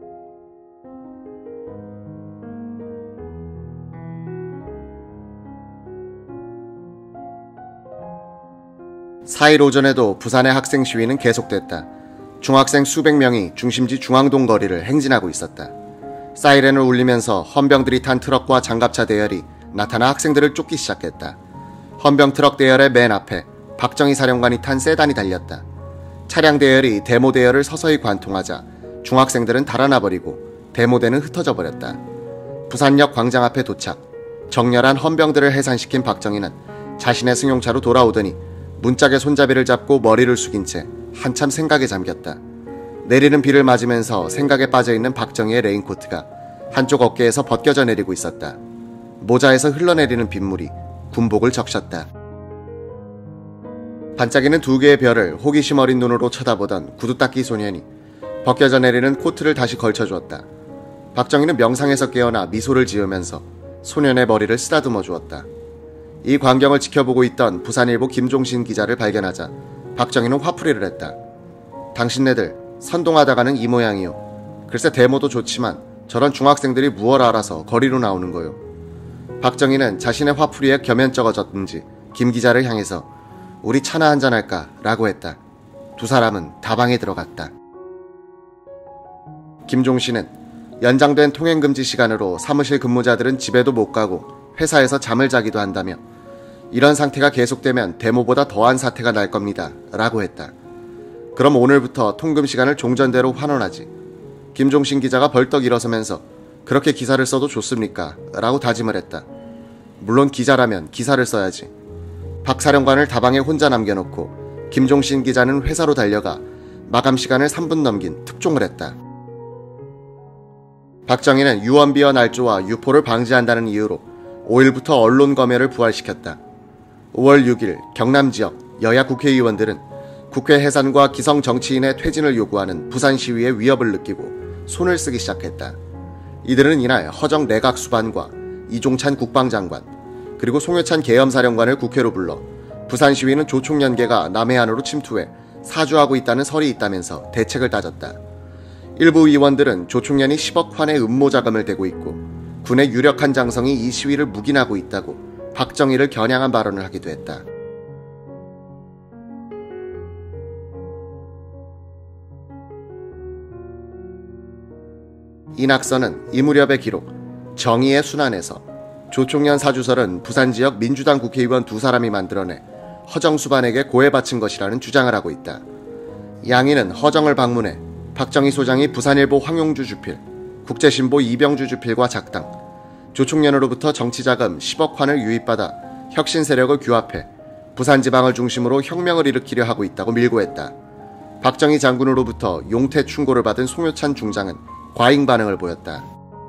4일 오전에도 부산의 학생 시위는 계속됐다. 중학생 수백 명이 중심지 중앙동 거리를 행진하고 있었다. 사이렌을 울리면서 헌병들이 탄 트럭과 장갑차 대열이 나타나 학생들을 쫓기 시작했다. 헌병 트럭 대열의 맨 앞에 박정희 사령관이 탄 세단이 달렸다. 차량 대열이 데모 대열을 서서히 관통하자 중학생들은 달아나버리고 데모대는 흩어져 버렸다. 부산역 광장 앞에 도착. 정렬한 헌병들을 해산시킨 박정희는 자신의 승용차로 돌아오더니 문짝에 손잡이를 잡고 머리를 숙인 채 한참 생각에 잠겼다. 내리는 비를 맞으면서 생각에 빠져있는 박정희의 레인코트가 한쪽 어깨에서 벗겨져 내리고 있었다. 모자에서 흘러내리는 빗물이 군복을 적셨다. 반짝이는 2개의 별을 호기심 어린 눈으로 쳐다보던 구두닦이 소년이 벗겨져 내리는 코트를 다시 걸쳐주었다. 박정희는 명상에서 깨어나 미소를 지으면서 소년의 머리를 쓰다듬어 주었다. 이 광경을 지켜보고 있던 부산일보 김종신 기자를 발견하자 박정희는 화풀이를 했다. 당신네들 선동하다가는 이 모양이요. 글쎄 데모도 좋지만 저런 중학생들이 무얼 알아서 거리로 나오는 거요. 박정희는 자신의 화풀이에 겸연쩍어졌든지 김 기자를 향해서 우리 차나 한잔할까 라고 했다. 두 사람은 다방에 들어갔다. 김종신은 연장된 통행금지 시간으로 사무실 근무자들은 집에도 못 가고 회사에서 잠을 자기도 한다며 이런 상태가 계속되면 데모보다 더한 사태가 날 겁니다 라고 했다. 그럼 오늘부터 통금 시간을 종전대로 환원하지. 김종신 기자가 벌떡 일어서면서 그렇게 기사를 써도 좋습니까? 라고 다짐을 했다. 물론 기자라면 기사를 써야지. 박 사령관을 다방에 혼자 남겨놓고 김종신 기자는 회사로 달려가 마감 시간을 3분 넘긴 특종을 했다. 박정희는 유언비어 날조와 유포를 방지한다는 이유로 5일부터 언론 검열을 부활시켰다. 5월 6일 경남 지역 여야 국회의원들은 국회 해산과 기성 정치인의 퇴진을 요구하는 부산 시위에 위협을 느끼고 손을 쓰기 시작했다. 이들은 이날 허정 내각 수반과 이종찬 국방장관 그리고 송효찬 계엄사령관을 국회로 불러 부산 시위는 조총연계가 남해안으로 침투해 사주하고 있다는 설이 있다면서 대책을 따졌다. 일부 의원들은 조총련이 10억 환의 음모자금을 대고 있고 군의 유력한 장성이 이 시위를 묵인하고 있다고 박정희를 겨냥한 발언을 하기도 했다. 이 낙서는 이 무렵의 기록 정의의 순환에서 조총련 사주설은 부산 지역 민주당 국회의원 2사람이 만들어내 허정 수반에게 고해 바친 것이라는 주장을 하고 있다. 양인은 허정을 방문해 박정희 소장이 부산일보 황용주 주필, 국제신보 이병주 주필과 작당, 조총련으로부터 정치자금 10억 환을 유입받아 혁신 세력을 규합해 부산지방을 중심으로 혁명을 일으키려 하고 있다고 밀고했다. 박정희 장군으로부터 용태 충고를 받은 송효찬 중장은 과잉 반응을 보였다.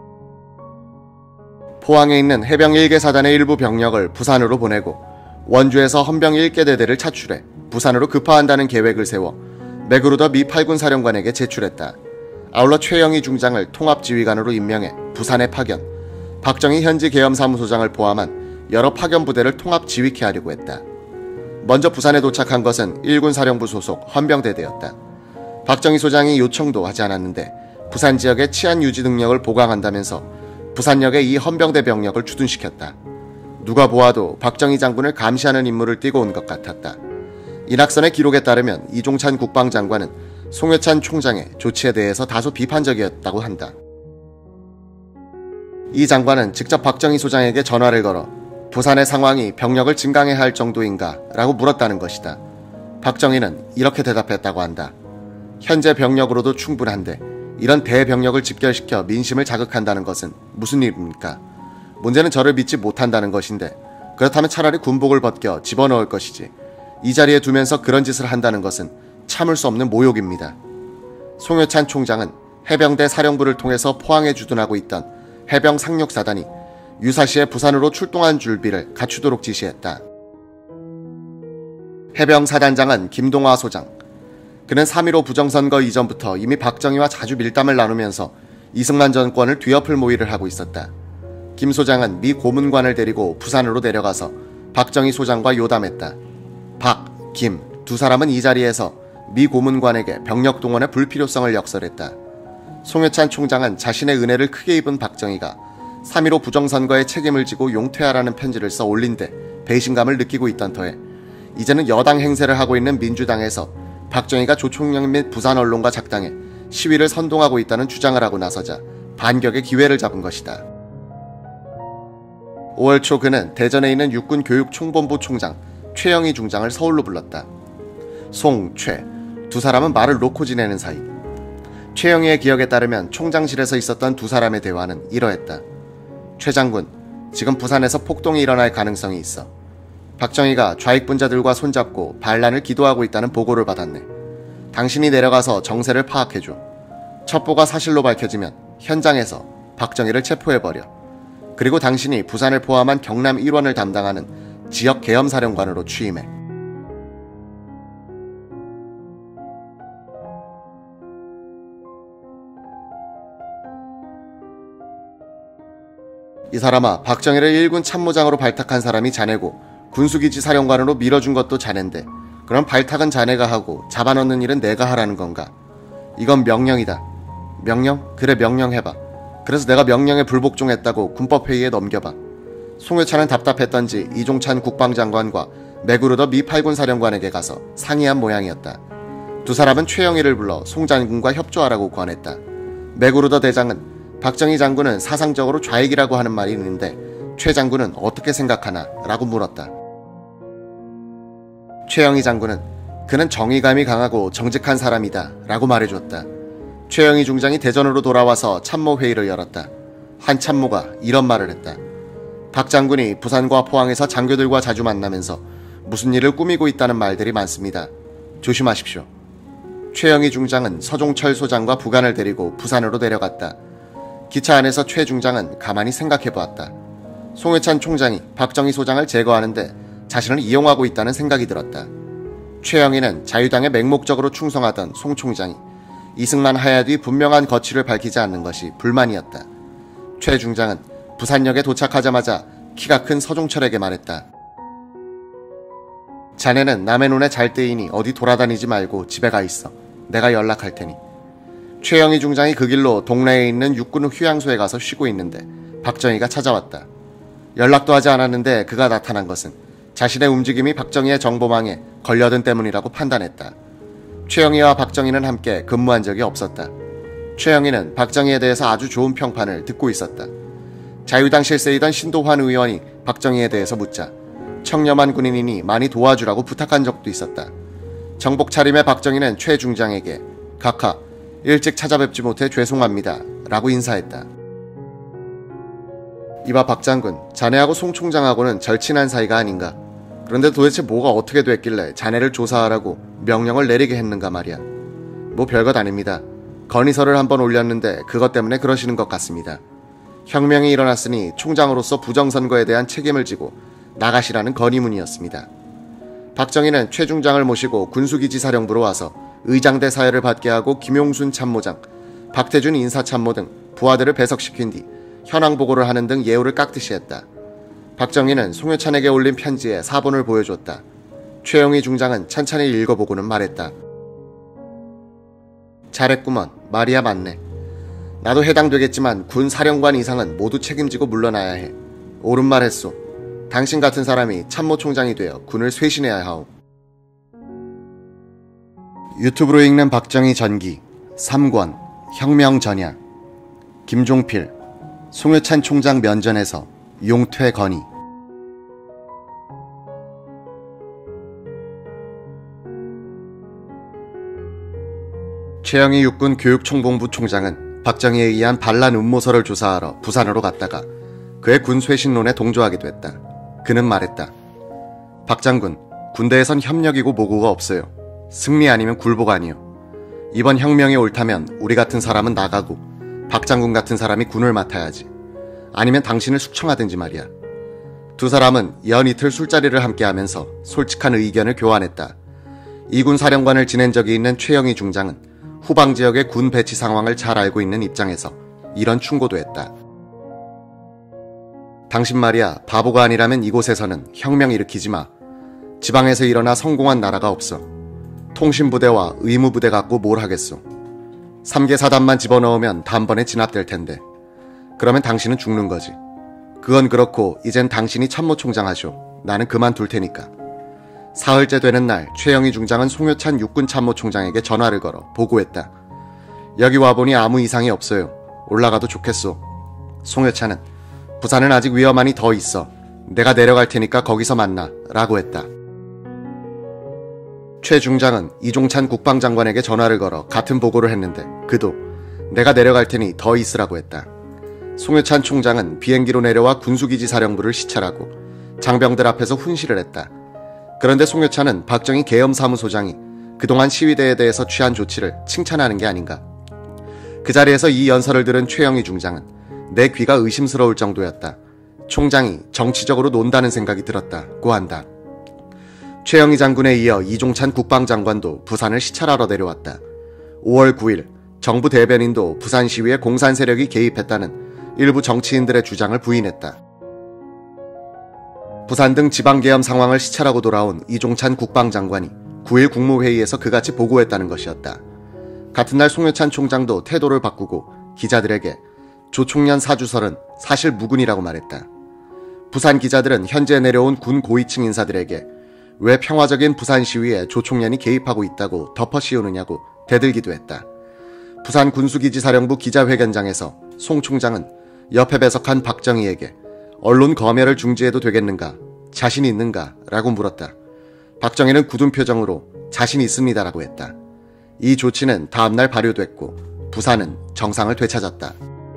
포항에 있는 해병 1개 사단의 일부 병력을 부산으로 보내고 원주에서 헌병 1개 대대를 차출해 부산으로 급파한다는 계획을 세워 맥그루더 미 8군 사령관에게 제출했다. 아울러 최영희 중장을 통합지휘관으로 임명해 부산에 파견, 박정희 현지 계엄사무소장을 포함한 여러 파견 부대를 통합지휘케 하려고 했다. 먼저 부산에 도착한 것은 1군 사령부 소속 헌병대대였다. 박정희 소장이 요청도 하지 않았는데 부산 지역의 치안 유지 능력을 보강한다면서 부산역에 이 헌병대 병력을 주둔시켰다. 누가 보아도 박정희 장군을 감시하는 임무를 띠고 온 것 같았다. 이 낙선의 기록에 따르면 이종찬 국방장관은 송효찬 총장의 조치에 대해서 다소 비판적이었다고 한다. 이 장관은 직접 박정희 소장에게 전화를 걸어 부산의 상황이 병력을 증강해야 할 정도인가 라고 물었다는 것이다. 박정희는 이렇게 대답했다고 한다. 현재 병력으로도 충분한데 이런 대병력을 집결시켜 민심을 자극한다는 것은 무슨 일입니까? 문제는 저를 믿지 못한다는 것인데 그렇다면 차라리 군복을 벗겨 집어넣을 것이지 이 자리에 두면서 그런 짓을 한다는 것은 참을 수 없는 모욕입니다. 송효찬 총장은 해병대 사령부를 통해서 포항에 주둔하고 있던 해병 상륙사단이 유사시에 부산으로 출동한 줄비를 갖추도록 지시했다. 해병 사단장은 김동화 소장. 그는 3.15 부정선거 이전부터 이미 박정희와 자주 밀담을 나누면서 이승만 정권을 뒤엎을 모의를 하고 있었다. 김 소장은 미 고문관을 데리고 부산으로 내려가서 박정희 소장과 요담했다. 박, 김 두 사람은 이 자리에서 미 고문관에게 병력 동원의 불필요성을 역설했다. 송회찬 총장은 자신의 은혜를 크게 입은 박정희가 3.15 부정선거에 책임을 지고 용퇴하라는 편지를 써 올린 데 배신감을 느끼고 있던 터에 이제는 여당 행세를 하고 있는 민주당에서 박정희가 조총련 및 부산 언론과 작당해 시위를 선동하고 있다는 주장을 하고 나서자 반격의 기회를 잡은 것이다. 5월 초 그는 대전에 있는 육군교육총본부 총장 최영희 중장을 서울로 불렀다. 송, 최 두 사람은 말을 놓고 지내는 사이. 최영희의 기억에 따르면 총장실에서 있었던 두 사람의 대화는 이러했다. 최 장군, 지금 부산에서 폭동이 일어날 가능성이 있어. 박정희가 좌익분자들과 손잡고 반란을 기도하고 있다는 보고를 받았네. 당신이 내려가서 정세를 파악해줘. 첩보가 사실로 밝혀지면 현장에서 박정희를 체포해버려. 그리고 당신이 부산을 포함한 경남 1원을 담당하는 지역 계엄사령관으로 취임해. 이 사람아, 박정희를 1군 참모장으로 발탁한 사람이 자네고 군수기지 사령관으로 밀어준 것도 자넨데 그럼 발탁은 자네가 하고 잡아넣는 일은 내가 하라는 건가? 이건 명령이다. 명령? 그래, 명령해봐. 그래서 내가 명령에 불복종했다고 군법회의에 넘겨봐. 송회찬은 답답했던지 이종찬 국방장관과 맥그루더 미 8군 사령관에게 가서 상의한 모양이었다. 두 사람은 최영희를 불러 송 장군과 협조하라고 권했다. 맥그루더 대장은 박정희 장군은 사상적으로 좌익이라고 하는 말이 있는데 최 장군은 어떻게 생각하나? 라고 물었다. 최영희 장군은 그는 정의감이 강하고 정직한 사람이다 라고 말해줬다. 최영희 중장이 대전으로 돌아와서 참모회의를 열었다. 한 참모가 이런 말을 했다. 박 장군이 부산과 포항에서 장교들과 자주 만나면서 무슨 일을 꾸미고 있다는 말들이 많습니다. 조심하십시오. 최영희 중장은 서종철 소장과 부관을 데리고 부산으로 내려갔다. 기차 안에서 최 중장은 가만히 생각해보았다. 송회찬 총장이 박정희 소장을 제거하는데 자신을 이용하고 있다는 생각이 들었다. 최영희는 자유당에 맹목적으로 충성하던 송 총장이 이승만 하야 뒤 분명한 거취를 밝히지 않는 것이 불만이었다. 최 중장은 부산역에 도착하자마자 키가 큰 서종철에게 말했다. 자네는 남의 눈에 잘 뜨이니 어디 돌아다니지 말고 집에 가 있어. 내가 연락할 테니. 최영희 중장이 그 길로 동네에 있는 육군 휴양소에 가서 쉬고 있는데 박정희가 찾아왔다. 연락도 하지 않았는데 그가 나타난 것은 자신의 움직임이 박정희의 정보망에 걸려든 때문이라고 판단했다. 최영희와 박정희는 함께 근무한 적이 없었다. 최영희는 박정희에 대해서 아주 좋은 평판을 듣고 있었다. 자유당 실세이던 신도환 의원이 박정희에 대해서 묻자 청렴한 군인이니 많이 도와주라고 부탁한 적도 있었다. 정복 차림의 박정희는 최 중장에게 각하, 일찍 찾아뵙지 못해 죄송합니다 라고 인사했다. 이봐 박 장군, 자네하고 송 총장하고는 절친한 사이가 아닌가? 그런데 도대체 뭐가 어떻게 됐길래 자네를 조사하라고 명령을 내리게 했는가 말이야. 뭐 별것 아닙니다. 건의서를 한번 올렸는데 그것 때문에 그러시는 것 같습니다. 혁명이 일어났으니 총장으로서 부정선거에 대한 책임을 지고 나가시라는 건의문이었습니다. 박정희는 최 중장을 모시고 군수기지 사령부로 와서 의장대 사회를 받게 하고 김용순 참모장, 박태준 인사참모 등 부하들을 배석시킨 뒤 현황 보고를 하는 등 예우를 깍듯이 했다. 박정희는 송회찬에게 올린 편지에 사본을 보여줬다. 최영희 중장은 찬찬히 읽어보고는 말했다. 잘했구먼. 말이야 맞네. 나도 해당되겠지만 군 사령관 이상은 모두 책임지고 물러나야 해. 옳은 말 했소. 당신 같은 사람이 참모총장이 되어 군을 쇄신해야 하오. 유튜브로 읽는 박정희 전기 3권 혁명 전야 김종필 송회찬 총장 면전에서 용퇴 건의. 최영희 육군 교육총본부 총장은 박정희에 의한 반란 음모설을 조사하러 부산으로 갔다가 그의 군 쇄신론에 동조하게 됐다. 그는 말했다. 박 장군, 군대에선 협력이고 모고가 없어요. 승리 아니면 굴복 아니요. 이번 혁명이 옳다면 우리 같은 사람은 나가고 박 장군 같은 사람이 군을 맡아야지. 아니면 당신을 숙청하든지 말이야. 두 사람은 연이틀 술자리를 함께하면서 솔직한 의견을 교환했다. 이군 사령관을 지낸 적이 있는 최영희 중장은 후방 지역의 군 배치 상황을 잘 알고 있는 입장에서 이런 충고도 했다. 당신 말이야, 바보가 아니라면 이곳에서는 혁명 일으키지 마. 지방에서 일어나 성공한 나라가 없어. 통신부대와 의무부대 갖고 뭘 하겠소. 3개 사단만 집어넣으면 단번에 진압될 텐데. 그러면 당신은 죽는 거지. 그건 그렇고 이젠 당신이 참모총장 하쇼. 나는 그만둘 테니까. 사흘째 되는 날 최영희 중장은 송효찬 육군 참모총장에게 전화를 걸어 보고했다. 여기 와보니 아무 이상이 없어요. 올라가도 좋겠소. 송효찬은 부산은 아직 위험한이 더 있어. 내가 내려갈 테니까 거기서 만나 라고 했다. 최 중장은 이종찬 국방장관에게 전화를 걸어 같은 보고를 했는데 그도 내가 내려갈 테니 더 있으라고 했다. 송효찬 총장은 비행기로 내려와 군수기지 사령부를 시찰하고 장병들 앞에서 훈시를 했다. 그런데 송효찬은 박정희 계엄사무소장이 그동안 시위대에 대해서 취한 조치를 칭찬하는 게 아닌가. 그 자리에서 이 연설을 들은 최영희 중장은 내 귀가 의심스러울 정도였다. 총장이 정치적으로 논다는 생각이 들었다고 한다. 최영희 장군에 이어 이종찬 국방장관도 부산을 시찰하러 내려왔다. 5월 9일 정부 대변인도 부산 시위에 공산 세력이 개입했다는 일부 정치인들의 주장을 부인했다. 부산 등 지방계엄 상황을 시찰하고 돌아온 이종찬 국방장관이 9일 국무회의에서 그같이 보고했다는 것이었다. 같은 날 송효찬 총장도 태도를 바꾸고 기자들에게 조총련 사주설은 사실 무근이라고 말했다. 부산 기자들은 현재 내려온 군 고위층 인사들에게 왜 평화적인 부산 시위에 조총련이 개입하고 있다고 덮어씌우느냐고 대들기도 했다. 부산 군수기지사령부 기자회견장에서 송 총장은 옆에 배석한 박정희에게 언론 검열을 중지해도 되겠는가? 자신 있는가? 라고 물었다. 박정희는 굳은 표정으로 자신 있습니다 라고 했다. 이 조치는 다음날 발효됐고 부산은 정상을 되찾았다.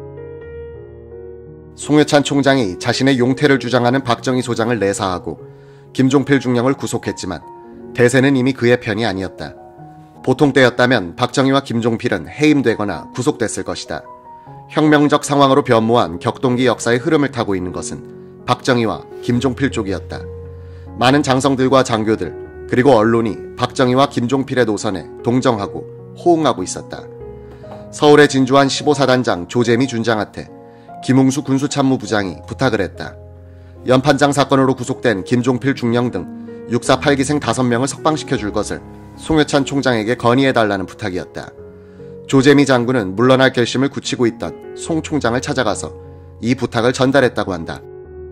송효찬 총장이 자신의 용태를 주장하는 박정희 소장을 내사하고 김종필 중령을 구속했지만 대세는 이미 그의 편이 아니었다. 보통 때였다면 박정희와 김종필은 해임되거나 구속됐을 것이다. 혁명적 상황으로 변모한 격동기 역사의 흐름을 타고 있는 것은 박정희와 김종필 쪽이었다. 많은 장성들과 장교들 그리고 언론이 박정희와 김종필의 노선에 동정하고 호응하고 있었다. 서울에 진주한 15사단장 조재미 준장한테 김웅수 군수참모부장이 부탁을 했다. 연판장 사건으로 구속된 김종필 중령 등 6사 8기생 5명을 석방시켜줄 것을 송효찬 총장에게 건의해달라는 부탁이었다. 조재미 장군은 물러날 결심을 굳히고 있던 송 총장을 찾아가서 이 부탁을 전달했다고 한다.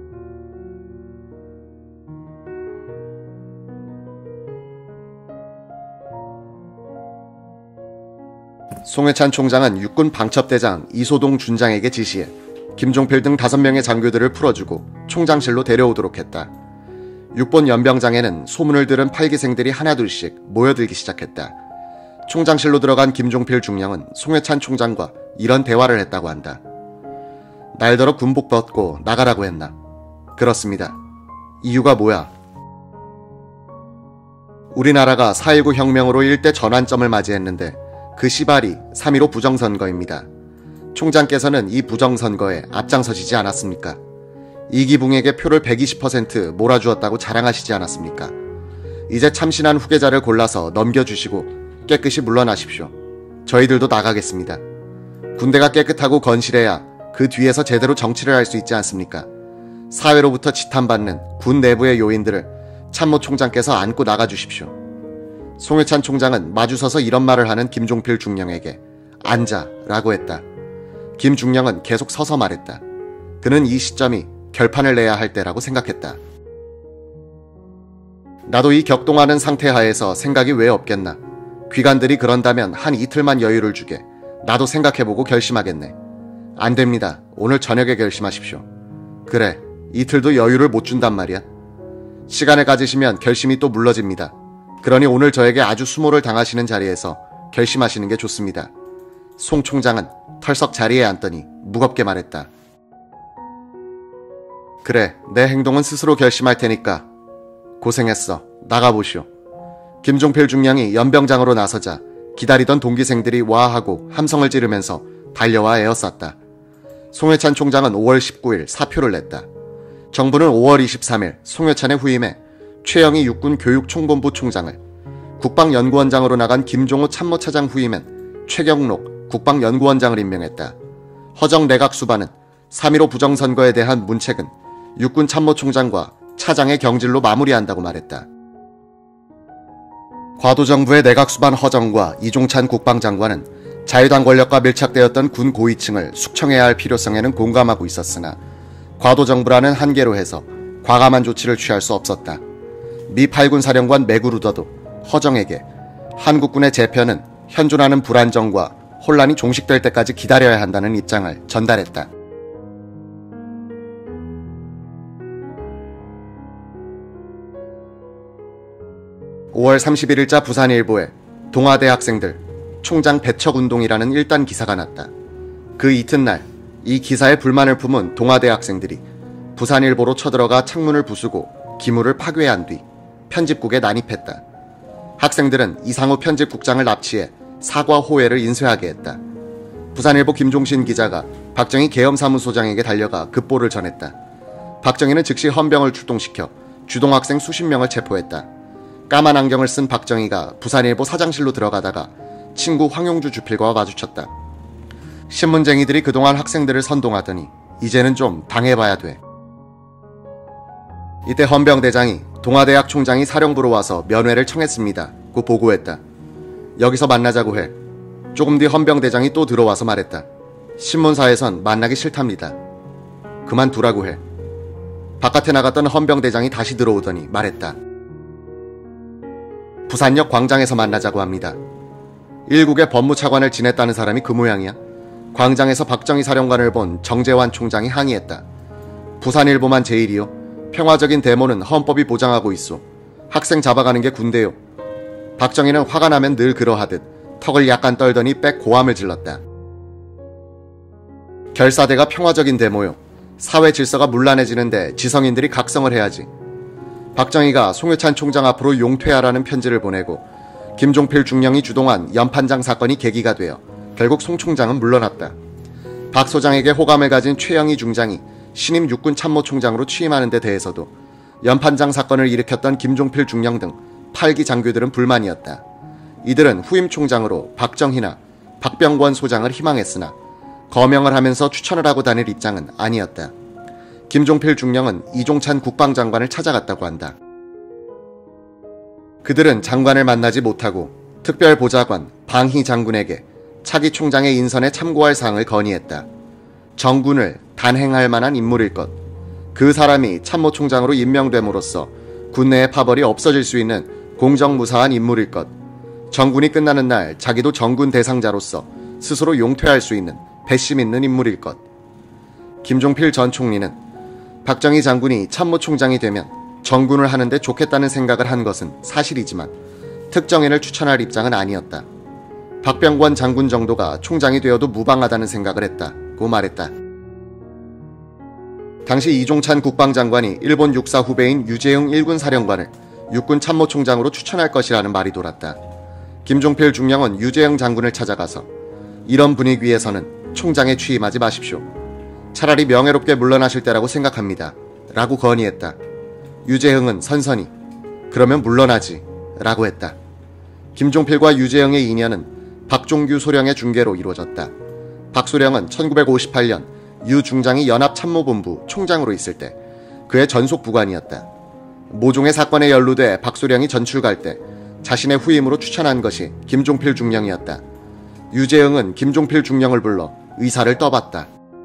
송효찬 총장은 육군 방첩대장 이소동 준장에게 지시해 김종필 등 5명의 장교들을 풀어주고 총장실로 데려오도록 했다. 6본 연병장에는 소문을 들은 8기생들이 하나둘씩 모여들기 시작했다. 총장실로 들어간 김종필 중령은 송효찬 총장과 이런 대화를 했다고 한다. 날더러 군복 벗고 나가라고 했나? 그렇습니다. 이유가 뭐야? 우리나라가 4.19 혁명으로 일대 전환점을 맞이했는데 그 시발이 3.15 부정선거입니다. 총장께서는 이 부정선거에 앞장서시지 않았습니까? 이기붕에게 표를 120% 몰아주었다고 자랑하시지 않았습니까? 이제 참신한 후계자를 골라서 넘겨주시고 깨끗이 물러나십시오. 저희들도 나가겠습니다. 군대가 깨끗하고 건실해야 그 뒤에서 제대로 정치를 할 수 있지 않습니까? 사회로부터 지탄받는 군 내부의 요인들을 참모총장께서 안고 나가주십시오. 송효찬 총장은 마주서서 이런 말을 하는 김종필 중령에게 앉아 라고 했다. 김 중령은 계속 서서 말했다. 그는 이 시점이 결판을 내야 할 때라고 생각했다. 나도 이 격동하는 상태 하에서 생각이 왜 없겠나. 귀관들이 그런다면 한 이틀만 여유를 주게. 나도 생각해보고 결심하겠네. 안 됩니다. 오늘 저녁에 결심하십시오. 그래, 이틀도 여유를 못 준단 말이야. 시간을 가지시면 결심이 또 물러집니다. 그러니 오늘 저에게 아주 수모를 당하시는 자리에서 결심하시는 게 좋습니다. 송 총장은 털썩 자리에 앉더니 무겁게 말했다. 그래, 내 행동은 스스로 결심할 테니까. 고생했어. 나가보시오. 김종필 중령이 연병장으로 나서자 기다리던 동기생들이 와하고 함성을 지르면서 달려와 에워쌌다. 송효찬 총장은 5월 19일 사표를 냈다. 정부는 5월 23일 송효찬의 후임에 최영희 육군 교육총본부 총장을, 국방연구원장으로 나간 김종호 참모차장 후임엔 최경록 국방연구원장을 임명했다. 허정 내각 수반은 3.15 부정선거에 대한 문책은 육군 참모총장과 차장의 경질로 마무리한다고 말했다. 과도정부의 내각수반 허정과 이종찬 국방장관은 자유당 권력과 밀착되었던 군 고위층을 숙청해야 할 필요성에는 공감하고 있었으나 과도정부라는 한계로 해서 과감한 조치를 취할 수 없었다. 미 8군 사령관 맥그루더도 허정에게 한국군의 재편은 현존하는 불안정과 혼란이 종식될 때까지 기다려야 한다는 입장을 전달했다. (5월 31일자) 부산일보에 동아대 학생들 총장 배척운동이라는 1단 기사가 났다. 그 이튿날 이 기사에 불만을 품은 동아대 학생들이 부산일보로 쳐들어가 창문을 부수고 기물을 파괴한 뒤 편집국에 난입했다. 학생들은 이상우 편집국장을 납치해 사과 호회를 인쇄하게 했다. 부산일보 김종신 기자가 박정희 계엄사무소장에게 달려가 급보를 전했다. 박정희는 즉시 헌병을 출동시켜 주동학생 수십 명을 체포했다. 까만 안경을 쓴 박정희가 부산일보 사장실로 들어가다가 친구 황용주 주필과와 마주쳤다. 신문쟁이들이 그동안 학생들을 선동하더니 이제는 좀 당해봐야 돼. 이때 헌병대장이 동아대학 총장이 사령부로 와서 면회를 청했습니다 고 보고했다. 여기서 만나자고 해. 조금 뒤 헌병대장이 또 들어와서 말했다. 신문사에선 만나기 싫답니다. 그만두라고 해. 바깥에 나갔던 헌병대장이 다시 들어오더니 말했다. 부산역 광장에서 만나자고 합니다. 일국의 법무차관을 지냈다는 사람이 그 모양이야. 광장에서 박정희 사령관을 본 정재환 총장이 항의했다. 부산일보만 제일이요. 평화적인 데모는 헌법이 보장하고 있소. 학생 잡아가는 게 군대요. 박정희는 화가 나면 늘 그러하듯 턱을 약간 떨더니 빽 고함을 질렀다. 결사대가 평화적인 데모요. 사회 질서가 문란해지는데 지성인들이 각성을 해야지. 박정희가 송유찬 총장 앞으로 용퇴하라는 편지를 보내고 김종필 중령이 주동한 연판장 사건이 계기가 되어 결국 송 총장은 물러났다. 박 소장에게 호감을 가진 최영희 중장이 신임 육군 참모총장으로 취임하는 데 대해서도 연판장 사건을 일으켰던 김종필 중령 등 8기 장교들은 불만이었다. 이들은 후임 총장으로 박정희나 박병권 소장을 희망했으나 거명을 하면서 추천을 하고 다닐 입장은 아니었다. 김종필 중령은 이종찬 국방장관을 찾아갔다고 한다. 그들은 장관을 만나지 못하고 특별보좌관 방희 장군에게 차기 총장의 인선에 참고할 사항을 건의했다. 정군을 단행할 만한 인물일 것, 그 사람이 참모총장으로 임명됨으로써 군내의 파벌이 없어질 수 있는 공정무사한 인물일 것, 정군이 끝나는 날 자기도 정군 대상자로서 스스로 용퇴할 수 있는 배심 있는 인물일 것. 김종필 전 총리는 박정희 장군이 참모총장이 되면 정군을 하는데 좋겠다는 생각을 한 것은 사실이지만 특정인을 추천할 입장은 아니었다. 박병권 장군 정도가 총장이 되어도 무방하다는 생각을 했다고 말했다. 당시 이종찬 국방장관이 일본 육사 후배인 유재흥 일군 사령관을 육군 참모총장으로 추천할 것이라는 말이 돌았다. 김종필 중령은 유재흥 장군을 찾아가서 이런 분위기에서는 총장에 취임하지 마십시오. 차라리 명예롭게 물러나실 때라고 생각합니다. 라고 건의했다. 유재흥은 선선히 그러면 물러나지 라고 했다. 김종필과 유재흥의 인연은 박종규 소령의 중계로 이루어졌다. 박 소령은 1958년 유 중장이 연합참모본부 총장으로 있을 때 그의 전속 부관이었다. 모종의 사건에 연루돼 박 소령이 전출 갈 때 자신의 후임으로 추천한 것이 김종필 중령이었다. 유재흥은 김종필 중령을 불러 의사를 떠봤다.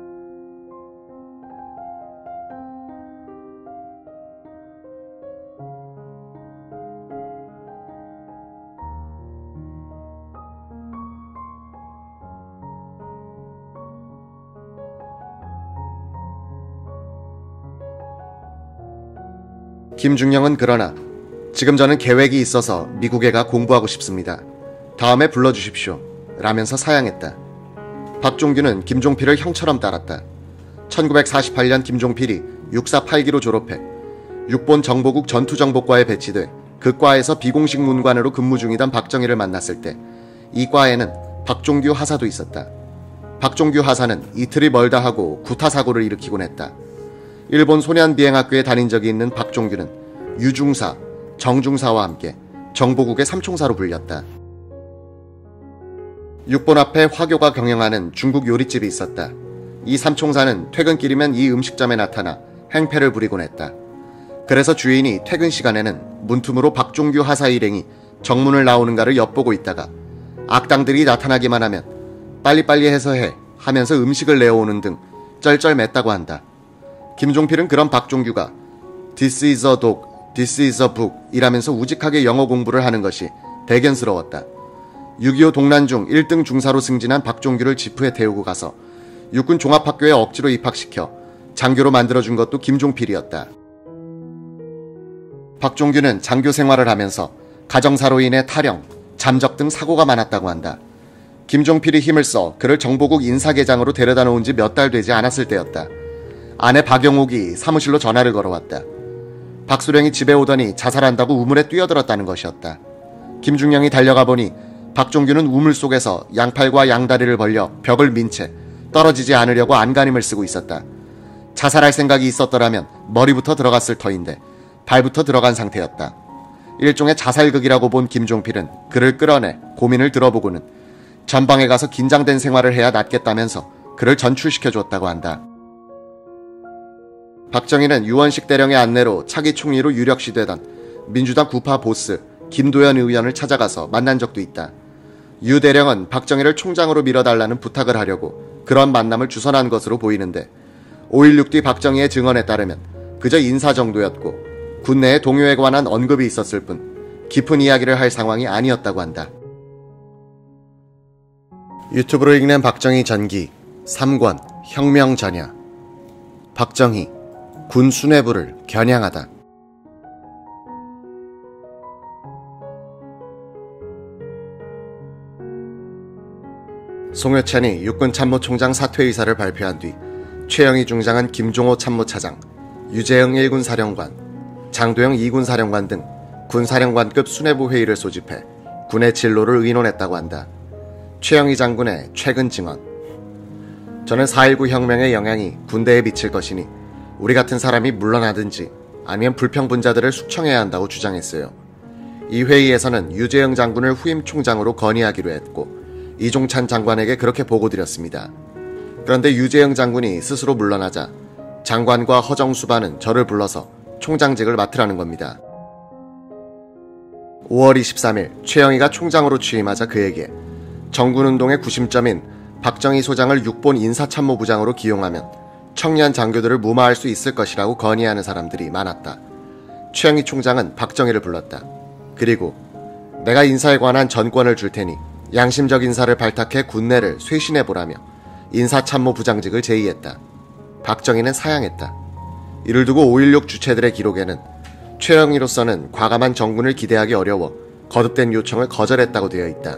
김중령은 그러나 지금 저는 계획이 있어서 미국에 가 공부하고 싶습니다. 다음에 불러주십시오. 라면서 사양했다. 박종규는 김종필을 형처럼 따랐다. 1948년 김종필이 육사 8기로 졸업해 육본 정보국 전투정보과에 배치돼 그 과에서 비공식 문관으로 근무 중이던 박정희를 만났을 때 이 과에는 박종규 하사도 있었다. 박종규 하사는 이틀이 멀다 하고 구타사고를 일으키곤 했다. 일본 소년비행학교에 다닌 적이 있는 박종규는 유중사, 정중사와 함께 정보국의 삼총사로 불렸다. 육본 앞에 화교가 경영하는 중국 요리집이 있었다. 이 삼총사는 퇴근길이면 이 음식점에 나타나 행패를 부리곤 했다. 그래서 주인이 퇴근 시간에는 문틈으로 박종규 하사 일행이 정문을 나오는가를 엿보고 있다가 악당들이 나타나기만 하면 빨리빨리 해서 해 하면서 음식을 내어오는 등 쩔쩔맸다고 한다. 김종필은 그런 박종규가 This is a dog, this is a book 이라면서 우직하게 영어 공부를 하는 것이 대견스러웠다. 6.25 동란 중 1등 중사로 승진한 박종규를 지프에 태우고 가서 육군 종합학교에 억지로 입학시켜 장교로 만들어준 것도 김종필이었다. 박종규는 장교 생활을 하면서 가정사로 인해 탈영, 잠적 등 사고가 많았다고 한다. 김종필이 힘을 써 그를 정보국 인사계장으로 데려다 놓은 지 몇 달 되지 않았을 때였다. 아내 박영옥이 사무실로 전화를 걸어왔다. 박수령이 집에 오더니 자살한다고 우물에 뛰어들었다는 것이었다. 김중령이 달려가 보니 박종규는 우물 속에서 양팔과 양다리를 벌려 벽을 민 채 떨어지지 않으려고 안간힘을 쓰고 있었다. 자살할 생각이 있었더라면 머리부터 들어갔을 터인데 발부터 들어간 상태였다. 일종의 자살극이라고 본 김종필은 그를 끌어내 고민을 들어보고는 전방에 가서 긴장된 생활을 해야 낫겠다면서 그를 전출시켜줬다고 한다. 박정희는 유원식 대령의 안내로 차기 총리로 유력시 되던 민주당 구파 보스 김도연 의원을 찾아가서 만난 적도 있다. 유 대령은 박정희를 총장으로 밀어달라는 부탁을 하려고 그런 만남을 주선한 것으로 보이는데 5.16 뒤 박정희의 증언에 따르면 그저 인사 정도였고 군내에 동요에 관한 언급이 있었을 뿐 깊은 이야기를 할 상황이 아니었다고 한다. 유튜브로 읽는 박정희 전기 3권 혁명 전야. 박정희 군 수뇌부를 겨냥하다. 송효찬이 육군 참모총장 사퇴 의사를 발표한 뒤 최영희 중장은 김종호 참모차장, 유재영 1군 사령관, 장도영 2군 사령관 등 군사령관급 수뇌부 회의를 소집해 군의 진로를 의논했다고 한다. 최영희 장군의 최근 증언. 저는 4.19 혁명의 영향이 군대에 미칠 것이니 우리 같은 사람이 물러나든지 아니면 불평분자들을 숙청해야 한다고 주장했어요. 이 회의에서는 유재영 장군을 후임 총장으로 건의하기로 했고 이종찬 장관에게 그렇게 보고드렸습니다. 그런데 유재영 장군이 스스로 물러나자 장관과 허정수반은 저를 불러서 총장직을 맡으라는 겁니다. 5월 23일 최영희가 총장으로 취임하자 그에게 정군운동의 구심점인 박정희 소장을 6본 인사참모부장으로 기용하면 청년 장교들을 무마할 수 있을 것이라고 건의하는 사람들이 많았다. 최영희 총장은 박정희를 불렀다. 그리고 내가 인사에 관한 전권을 줄 테니 양심적 인사를 발탁해 군내를 쇄신해보라며 인사참모부장직을 제의했다. 박정희는 사양했다. 이를 두고 5.16 주체들의 기록에는 최영희로서는 과감한 정군을 기대하기 어려워 거듭된 요청을 거절했다고 되어 있다.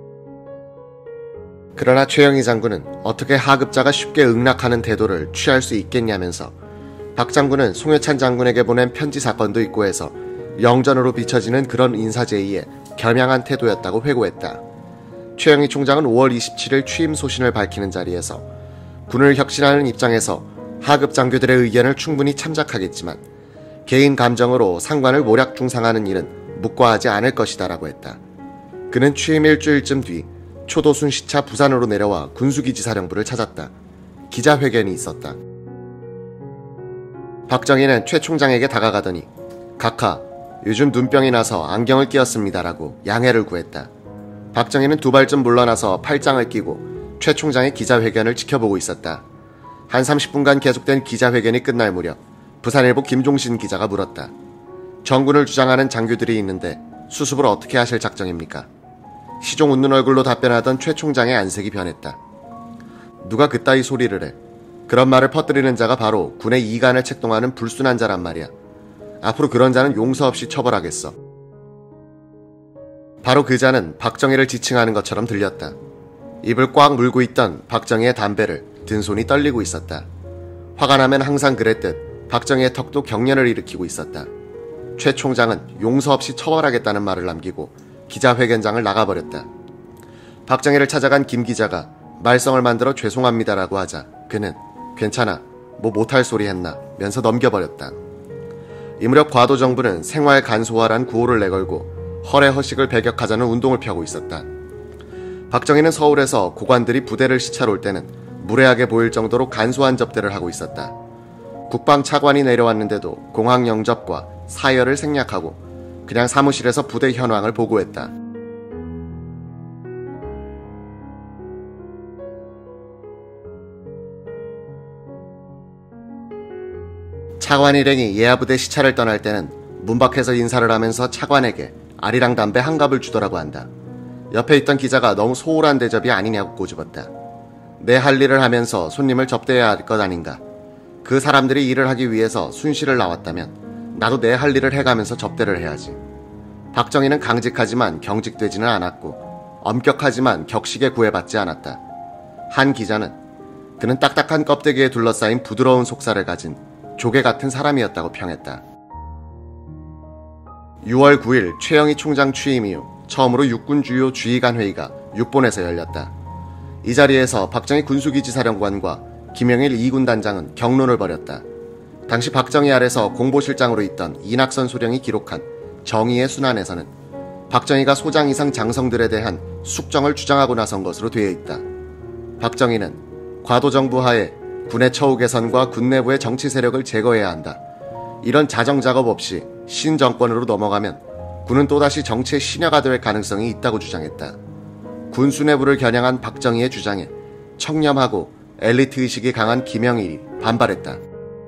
그러나 최영희 장군은 어떻게 하급자가 쉽게 응낙하는 태도를 취할 수 있겠냐면서 박 장군은 송효찬 장군에게 보낸 편지 사건도 있고 해서 영전으로 비춰지는 그런 인사제의에 겸양한 태도였다고 회고했다. 최영희 총장은 5월 27일 취임 소신을 밝히는 자리에서 군을 혁신하는 입장에서 하급 장교들의 의견을 충분히 참작하겠지만 개인 감정으로 상관을 모략중상하는 일은 묵과하지 않을 것이다 라고 했다. 그는 취임 일주일쯤 뒤 초도순 시차 부산으로 내려와 군수기지 사령부를 찾았다. 기자회견이 있었다. 박정희는 최 총장에게 다가가더니 각하, 요즘 눈병이 나서 안경을 끼었습니다 라고 양해를 구했다. 박정희는 두 발쯤 물러나서 팔짱을 끼고 최 총장의 기자회견을 지켜보고 있었다. 한 30분간 계속된 기자회견이 끝날 무렵 부산일보 김종신 기자가 물었다. 정군을 주장하는 장교들이 있는데 수습을 어떻게 하실 작정입니까? 시종 웃는 얼굴로 답변하던 최 총장의 안색이 변했다. 누가 그따위 소리를 해. 그런 말을 퍼뜨리는 자가 바로 군의 이간을 책동하는 불순한 자란 말이야. 앞으로 그런 자는 용서 없이 처벌하겠어. 바로 그 자는 박정희를 지칭하는 것처럼 들렸다. 입을 꽉 물고 있던 박정희의 담배를 든 손이 떨리고 있었다. 화가 나면 항상 그랬듯 박정희의 턱도 경련을 일으키고 있었다. 최 총장은 용서 없이 처벌하겠다는 말을 남기고 기자회견장을 나가버렸다. 박정희를 찾아간 김 기자가 말썽을 만들어 죄송합니다라고 하자 그는 괜찮아, 뭐 못할 소리 했나 면서 넘겨버렸다. 이 무렵 과도 정부는 생활 간소화란 구호를 내걸고 허례 허식을 배격하자는 운동을 펴고 있었다. 박정희는 서울에서 고관들이 부대를 시찰 올 때는 무례하게 보일 정도로 간소한 접대를 하고 있었다. 국방 차관이 내려왔는데도 공항 영접과 사열을 생략하고 그냥 사무실에서 부대 현황을 보고했다. 차관 일행이 예하부대 시차를 떠날 때는 문 밖에서 인사를 하면서 차관에게 아리랑 담배 한 갑을 주더라고 한다. 옆에 있던 기자가 너무 소홀한 대접이 아니냐고 꼬집었다. 내 할 일을 하면서 손님을 접대해야 할 것 아닌가. 그 사람들이 일을 하기 위해서 순실을 나왔다면 나도 내 할 일을 해가면서 접대를 해야지. 박정희는 강직하지만 경직되지는 않았고 엄격하지만 격식에 구애받지 않았다. 한 기자는 그는 딱딱한 껍데기에 둘러싸인 부드러운 속살을 가진 조개 같은 사람이었다고 평했다. 6월 9일 최영희 총장 취임 이후 처음으로 육군 주요 주의관 회의가 육본에서 열렸다. 이 자리에서 박정희 군수기지사령관과 김영일 2군 단장은 격론을 벌였다. 당시 박정희 아래서 공보실장으로 있던 이낙선 소령이 기록한 정의의 순환에서는 박정희가 소장 이상 장성들에 대한 숙정을 주장하고 나선 것으로 되어 있다. 박정희는 과도정부 하에 군의 처우 개선과 군 내부의 정치 세력을 제거해야 한다. 이런 자정작업 없이 신정권으로 넘어가면 군은 또다시 정치의 신여가 될 가능성이 있다고 주장했다. 군 수뇌부를 겨냥한 박정희의 주장에 청렴하고 엘리트의식이 강한 김영일이 반발했다.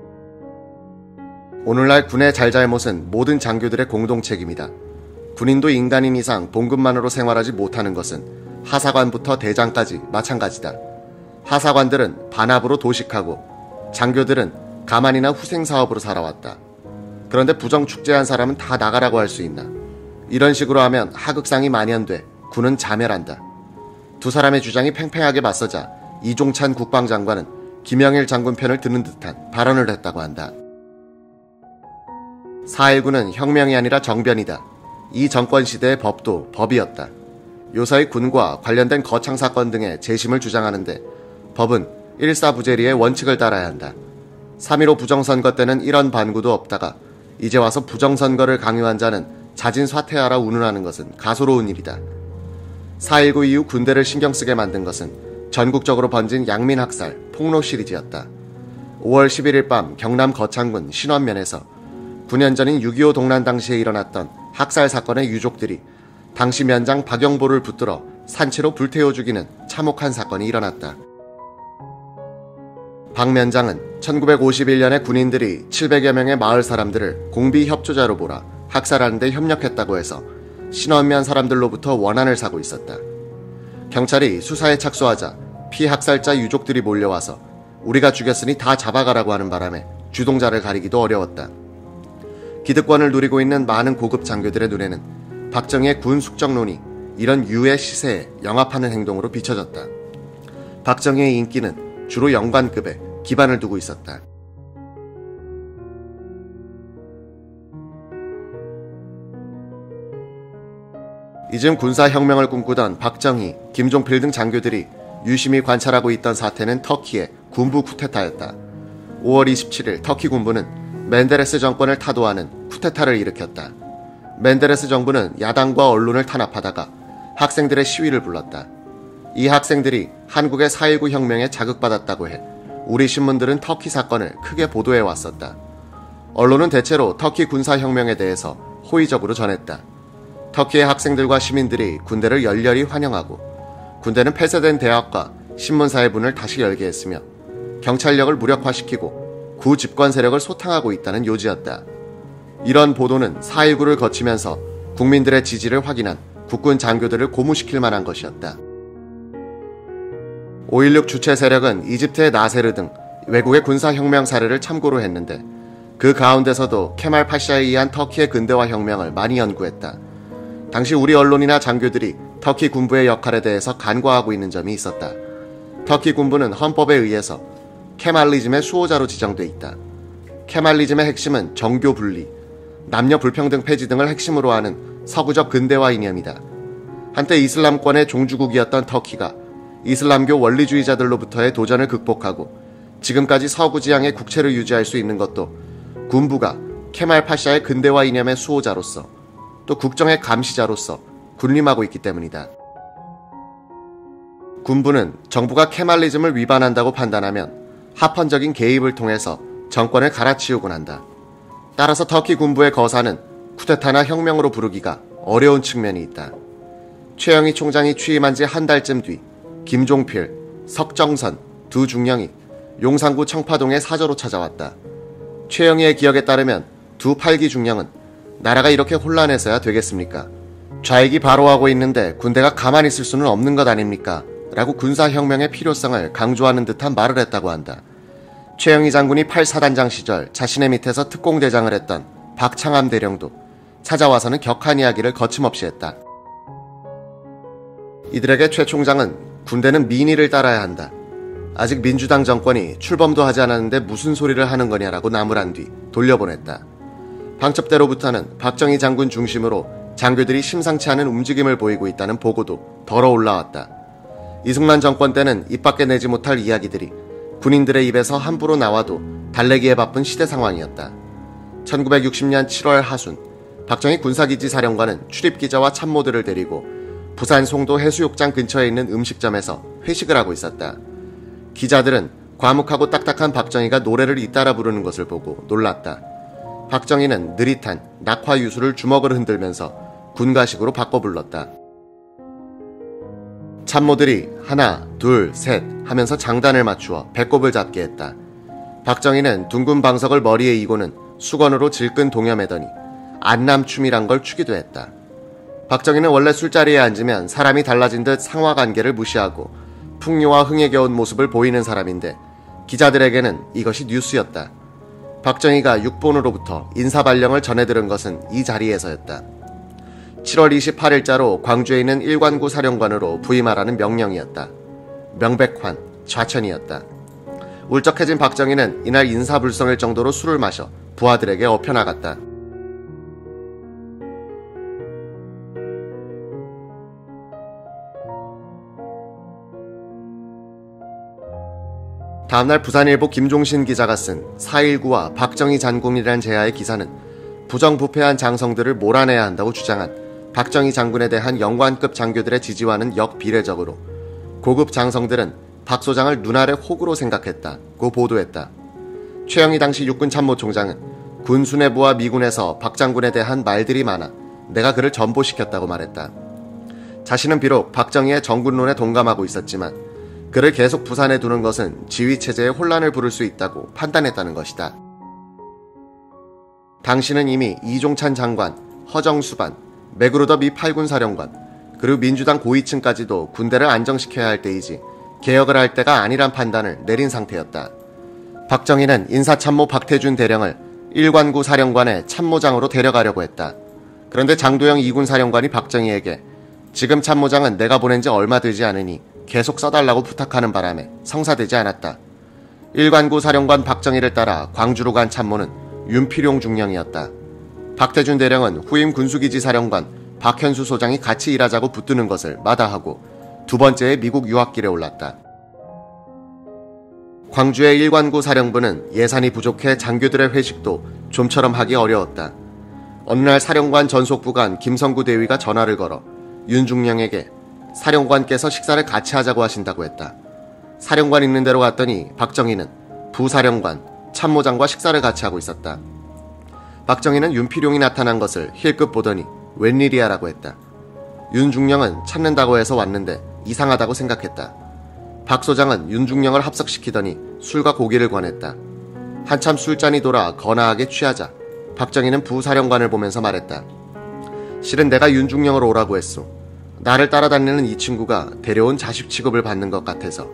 오늘날 군의 잘잘못은 모든 장교들의 공동 책임이다. 군인도 인간인 이상 봉급만으로 생활하지 못하는 것은 하사관부터 대장까지 마찬가지다. 하사관들은 반합으로 도식하고 장교들은 가만이나 후생사업으로 살아왔다. 그런데 부정축제한 사람은 다 나가라고 할 수 있나. 이런 식으로 하면 하극상이 만연돼 군은 자멸한다. 두 사람의 주장이 팽팽하게 맞서자 이종찬 국방장관은 김영일 장군 편을 드는 듯한 발언을 했다고 한다. 4.19는 혁명이 아니라 정변이다. 이 정권 시대의 법도 법이었다. 요사이 군과 관련된 거창 사건 등의 재심을 주장하는데 법은 일사부재리의 원칙을 따라야 한다. 3.15 부정선거 때는 이런 반구도 없다가 이제 와서 부정선거를 강요한 자는 자진 사퇴하라 운운하는 것은 가소로운 일이다. 4.19 이후 군대를 신경쓰게 만든 것은 전국적으로 번진 양민학살, 폭로 시리즈였다. 5월 11일 밤 경남 거창군 신원면에서 9년 전인 6.25 동란 당시에 일어났던 학살 사건의 유족들이 당시 면장 박영보를 붙들어 산채로 불태워 죽이는 참혹한 사건이 일어났다. 박 면장은 1951년에 군인들이 700여 명의 마을 사람들을 공비 협조자로 몰아 학살하는 데 협력했다고 해서 신원면 사람들로부터 원한을 사고 있었다. 경찰이 수사에 착수하자 피학살자 유족들이 몰려와서 우리가 죽였으니 다 잡아가라고 하는 바람에 주동자를 가리기도 어려웠다. 기득권을 누리고 있는 많은 고급 장교들의 눈에는 박정희의 군 숙정론이 이런 유의 시세에 영합하는 행동으로 비춰졌다. 박정희의 인기는 주로 영관급에 기반을 두고 있었다. 이즘 군사혁명을 꿈꾸던 박정희, 김종필 등 장교들이 유심히 관찰하고 있던 사태는 터키의 군부 쿠데타였다. 5월 27일 터키 군부는 멘데레스 정권을 타도하는 쿠데타를 일으켰다. 멘데레스 정부는 야당과 언론을 탄압하다가 학생들의 시위를 불렀다. 이 학생들이 한국의 4.19 혁명에 자극받았다고 해 우리 신문들은 터키 사건을 크게 보도해 왔었다. 언론은 대체로 터키 군사혁명에 대해서 호의적으로 전했다. 터키의 학생들과 시민들이 군대를 열렬히 환영하고 군대는 폐쇄된 대학과 신문사의 문을 다시 열게 했으며 경찰력을 무력화시키고 구 집권 세력을 소탕하고 있다는 요지였다. 이런 보도는 4.19를 거치면서 국민들의 지지를 확인한 국군 장교들을 고무시킬 만한 것이었다. 5.16 주체 세력은 이집트의 나세르 등 외국의 군사혁명 사례를 참고로 했는데 그 가운데서도 케말 파샤에 의한 터키의 근대화 혁명을 많이 연구했다. 당시 우리 언론이나 장교들이 터키 군부의 역할에 대해서 간과하고 있는 점이 있었다. 터키 군부는 헌법에 의해서 케말리즘의 수호자로 지정돼 있다. 케말리즘의 핵심은 정교 분리, 남녀 불평등 폐지 등을 핵심으로 하는 서구적 근대화 이념이다. 한때 이슬람권의 종주국이었던 터키가 이슬람교 원리주의자들로부터의 도전을 극복하고 지금까지 서구 지향의 국채를 유지할 수 있는 것도 군부가 케말 파샤의 근대화 이념의 수호자로서 또 국정의 감시자로서 군림하고 있기 때문이다. 군부는 정부가 케말리즘을 위반한다고 판단하면 합헌적인 개입을 통해서 정권을 갈아치우곤 한다. 따라서 터키 군부의 거사는 쿠데타나 혁명으로 부르기가 어려운 측면이 있다. 최영희 총장이 취임한 지 한 달쯤 뒤 김종필, 석정선 두 중령이 용산구 청파동에 사저로 찾아왔다. 최영희의 기억에 따르면 두 팔기 중령은 나라가 이렇게 혼란해서야 되겠습니까? 좌익이 바로하고 있는데 군대가 가만히 있을 수는 없는 것 아닙니까? 라고 군사혁명의 필요성을 강조하는 듯한 말을 했다고 한다. 최영희 장군이 8사단장 시절 자신의 밑에서 특공대장을 했던 박창암 대령도 찾아와서는 격한 이야기를 거침없이 했다. 이들에게 최 총장은 군대는 민의를 따라야 한다. 아직 민주당 정권이 출범도 하지 않았는데 무슨 소리를 하는 거냐라고 나무란 뒤 돌려보냈다. 방첩대로부터는 박정희 장군 중심으로 장교들이 심상치 않은 움직임을 보이고 있다는 보고도 덜어 올라왔다. 이승만 정권 때는 입 밖에 내지 못할 이야기들이 군인들의 입에서 함부로 나와도 달래기에 바쁜 시대 상황이었다. 1960년 7월 하순, 박정희 군사기지 사령관은 출입기자와 참모들을 데리고 부산 송도 해수욕장 근처에 있는 음식점에서 회식을 하고 있었다. 기자들은 과묵하고 딱딱한 박정희가 노래를 잇따라 부르는 것을 보고 놀랐다. 박정희는 느릿한 낙화유수를 주먹을 흔들면서 군가식으로 바꿔 불렀다. 참모들이 하나, 둘, 셋 하면서 장단을 맞추어 배꼽을 잡게 했다. 박정희는 둥근 방석을 머리에 이고는 수건으로 질끈 동여매더니 안남춤이란 걸 추기도 했다. 박정희는 원래 술자리에 앉으면 사람이 달라진 듯 상하관계를 무시하고 풍요와 흥에 겨운 모습을 보이는 사람인데 기자들에게는 이것이 뉴스였다. 박정희가 육본으로부터 인사발령을 전해들은 것은 이 자리에서였다. 7월 28일자로 광주에 있는 일관구 사령관으로 부임하라는 명령이었다. 명백한 좌천이었다. 울적해진 박정희는 이날 인사불성일 정도로 술을 마셔 부하들에게 엎혀나갔다. 다음날 부산일보 김종신 기자가 쓴 4.19와 박정희 잔궁이라는 제야의 기사는 부정부패한 장성들을 몰아내야 한다고 주장한 박정희 장군에 대한 영관급 장교들의 지지와는 역비례적으로 고급 장성들은 박 소장을 눈아래 호구로 생각했다고 보도했다. 최영희 당시 육군참모총장은 군 수뇌부와 미군에서 박 장군에 대한 말들이 많아 내가 그를 전보시켰다고 말했다. 자신은 비록 박정희의 정군론에 동감하고 있었지만 그를 계속 부산에 두는 것은 지휘체제에 혼란을 부를 수 있다고 판단했다는 것이다. 당시는 이미 이종찬 장관, 허정수반, 맥그루더 미 8군 사령관, 그리고 민주당 고위층까지도 군대를 안정시켜야 할 때이지 개혁을 할 때가 아니란 판단을 내린 상태였다. 박정희는 인사참모 박태준 대령을 일관구 사령관의 참모장으로 데려가려고 했다. 그런데 장도영 2군 사령관이 박정희에게 지금 참모장은 내가 보낸 지 얼마 되지 않으니 계속 써달라고 부탁하는 바람에 성사되지 않았다. 일관구 사령관 박정희를 따라 광주로 간 참모는 윤필용 중령이었다. 박태준 대령은 후임 군수기지 사령관 박현수 소장이 같이 일하자고 붙드는 것을 마다하고 두 번째의 미국 유학길에 올랐다. 광주의 일관구 사령부는 예산이 부족해 장교들의 회식도 좀처럼 하기 어려웠다. 어느 날 사령관 전속부관 김성구 대위가 전화를 걸어 윤 중령에게 사령관께서 식사를 같이 하자고 하신다고 했다. 사령관 있는 데로 갔더니 박정희는 부사령관, 참모장과 식사를 같이 하고 있었다. 박정희는 윤필용이 나타난 것을 힐끗 보더니 웬일이야 라고 했다. 윤 중령은 찾는다고 해서 왔는데 이상하다고 생각했다. 박 소장은 윤 중령을 합석시키더니 술과 고기를 권했다. 한참 술잔이 돌아 거나하게 취하자 박정희는 부사령관을 보면서 말했다. 실은 내가 윤 중령을 오라고 했소. 나를 따라다니는 이 친구가 데려온 자식 취급을 받는 것 같아서.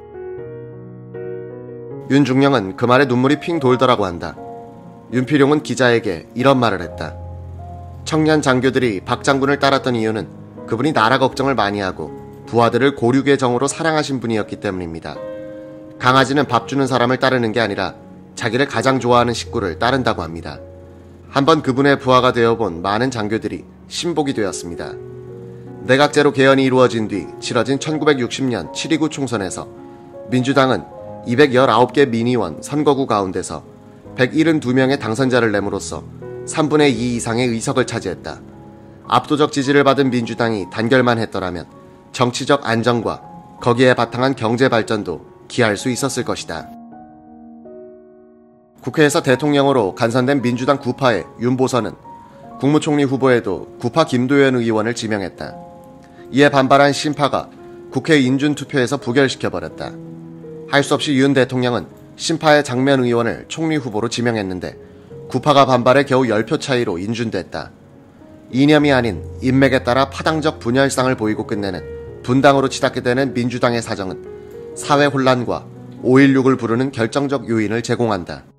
윤 중령은 그 말에 눈물이 핑 돌더라고 한다. 윤필용은 기자에게 이런 말을 했다. 청년 장교들이 박 장군을 따랐던 이유는 그분이 나라 걱정을 많이 하고 부하들을 고륙의 정으로 사랑하신 분이었기 때문입니다. 강아지는 밥 주는 사람을 따르는 게 아니라 자기를 가장 좋아하는 식구를 따른다고 합니다. 한번 그분의 부하가 되어본 많은 장교들이 신복이 되었습니다. 내각제로 개헌이 이루어진 뒤 치러진 1960년 7.29 총선에서 민주당은 219개 민의원 선거구 가운데서 172명의 당선자를 내므로써 3분의 2 이상의 의석을 차지했다. 압도적 지지를 받은 민주당이 단결만 했더라면 정치적 안정과 거기에 바탕한 경제 발전도 기할 수 있었을 것이다. 국회에서 대통령으로 간선된 민주당 구파의 윤보선은 국무총리 후보에도 구파 김도연 의원을 지명했다. 이에 반발한 신파가 국회 인준투표에서 부결시켜버렸다. 할 수 없이 윤 대통령은 신파의 장면 의원을 총리 후보로 지명했는데 구파가 반발해 겨우 10표 차이로 인준됐다. 이념이 아닌 인맥에 따라 파당적 분열상을 보이고 끝내는 분당으로 치닫게 되는 민주당의 사정은 사회 혼란과 5.16을 부르는 결정적 요인을 제공한다.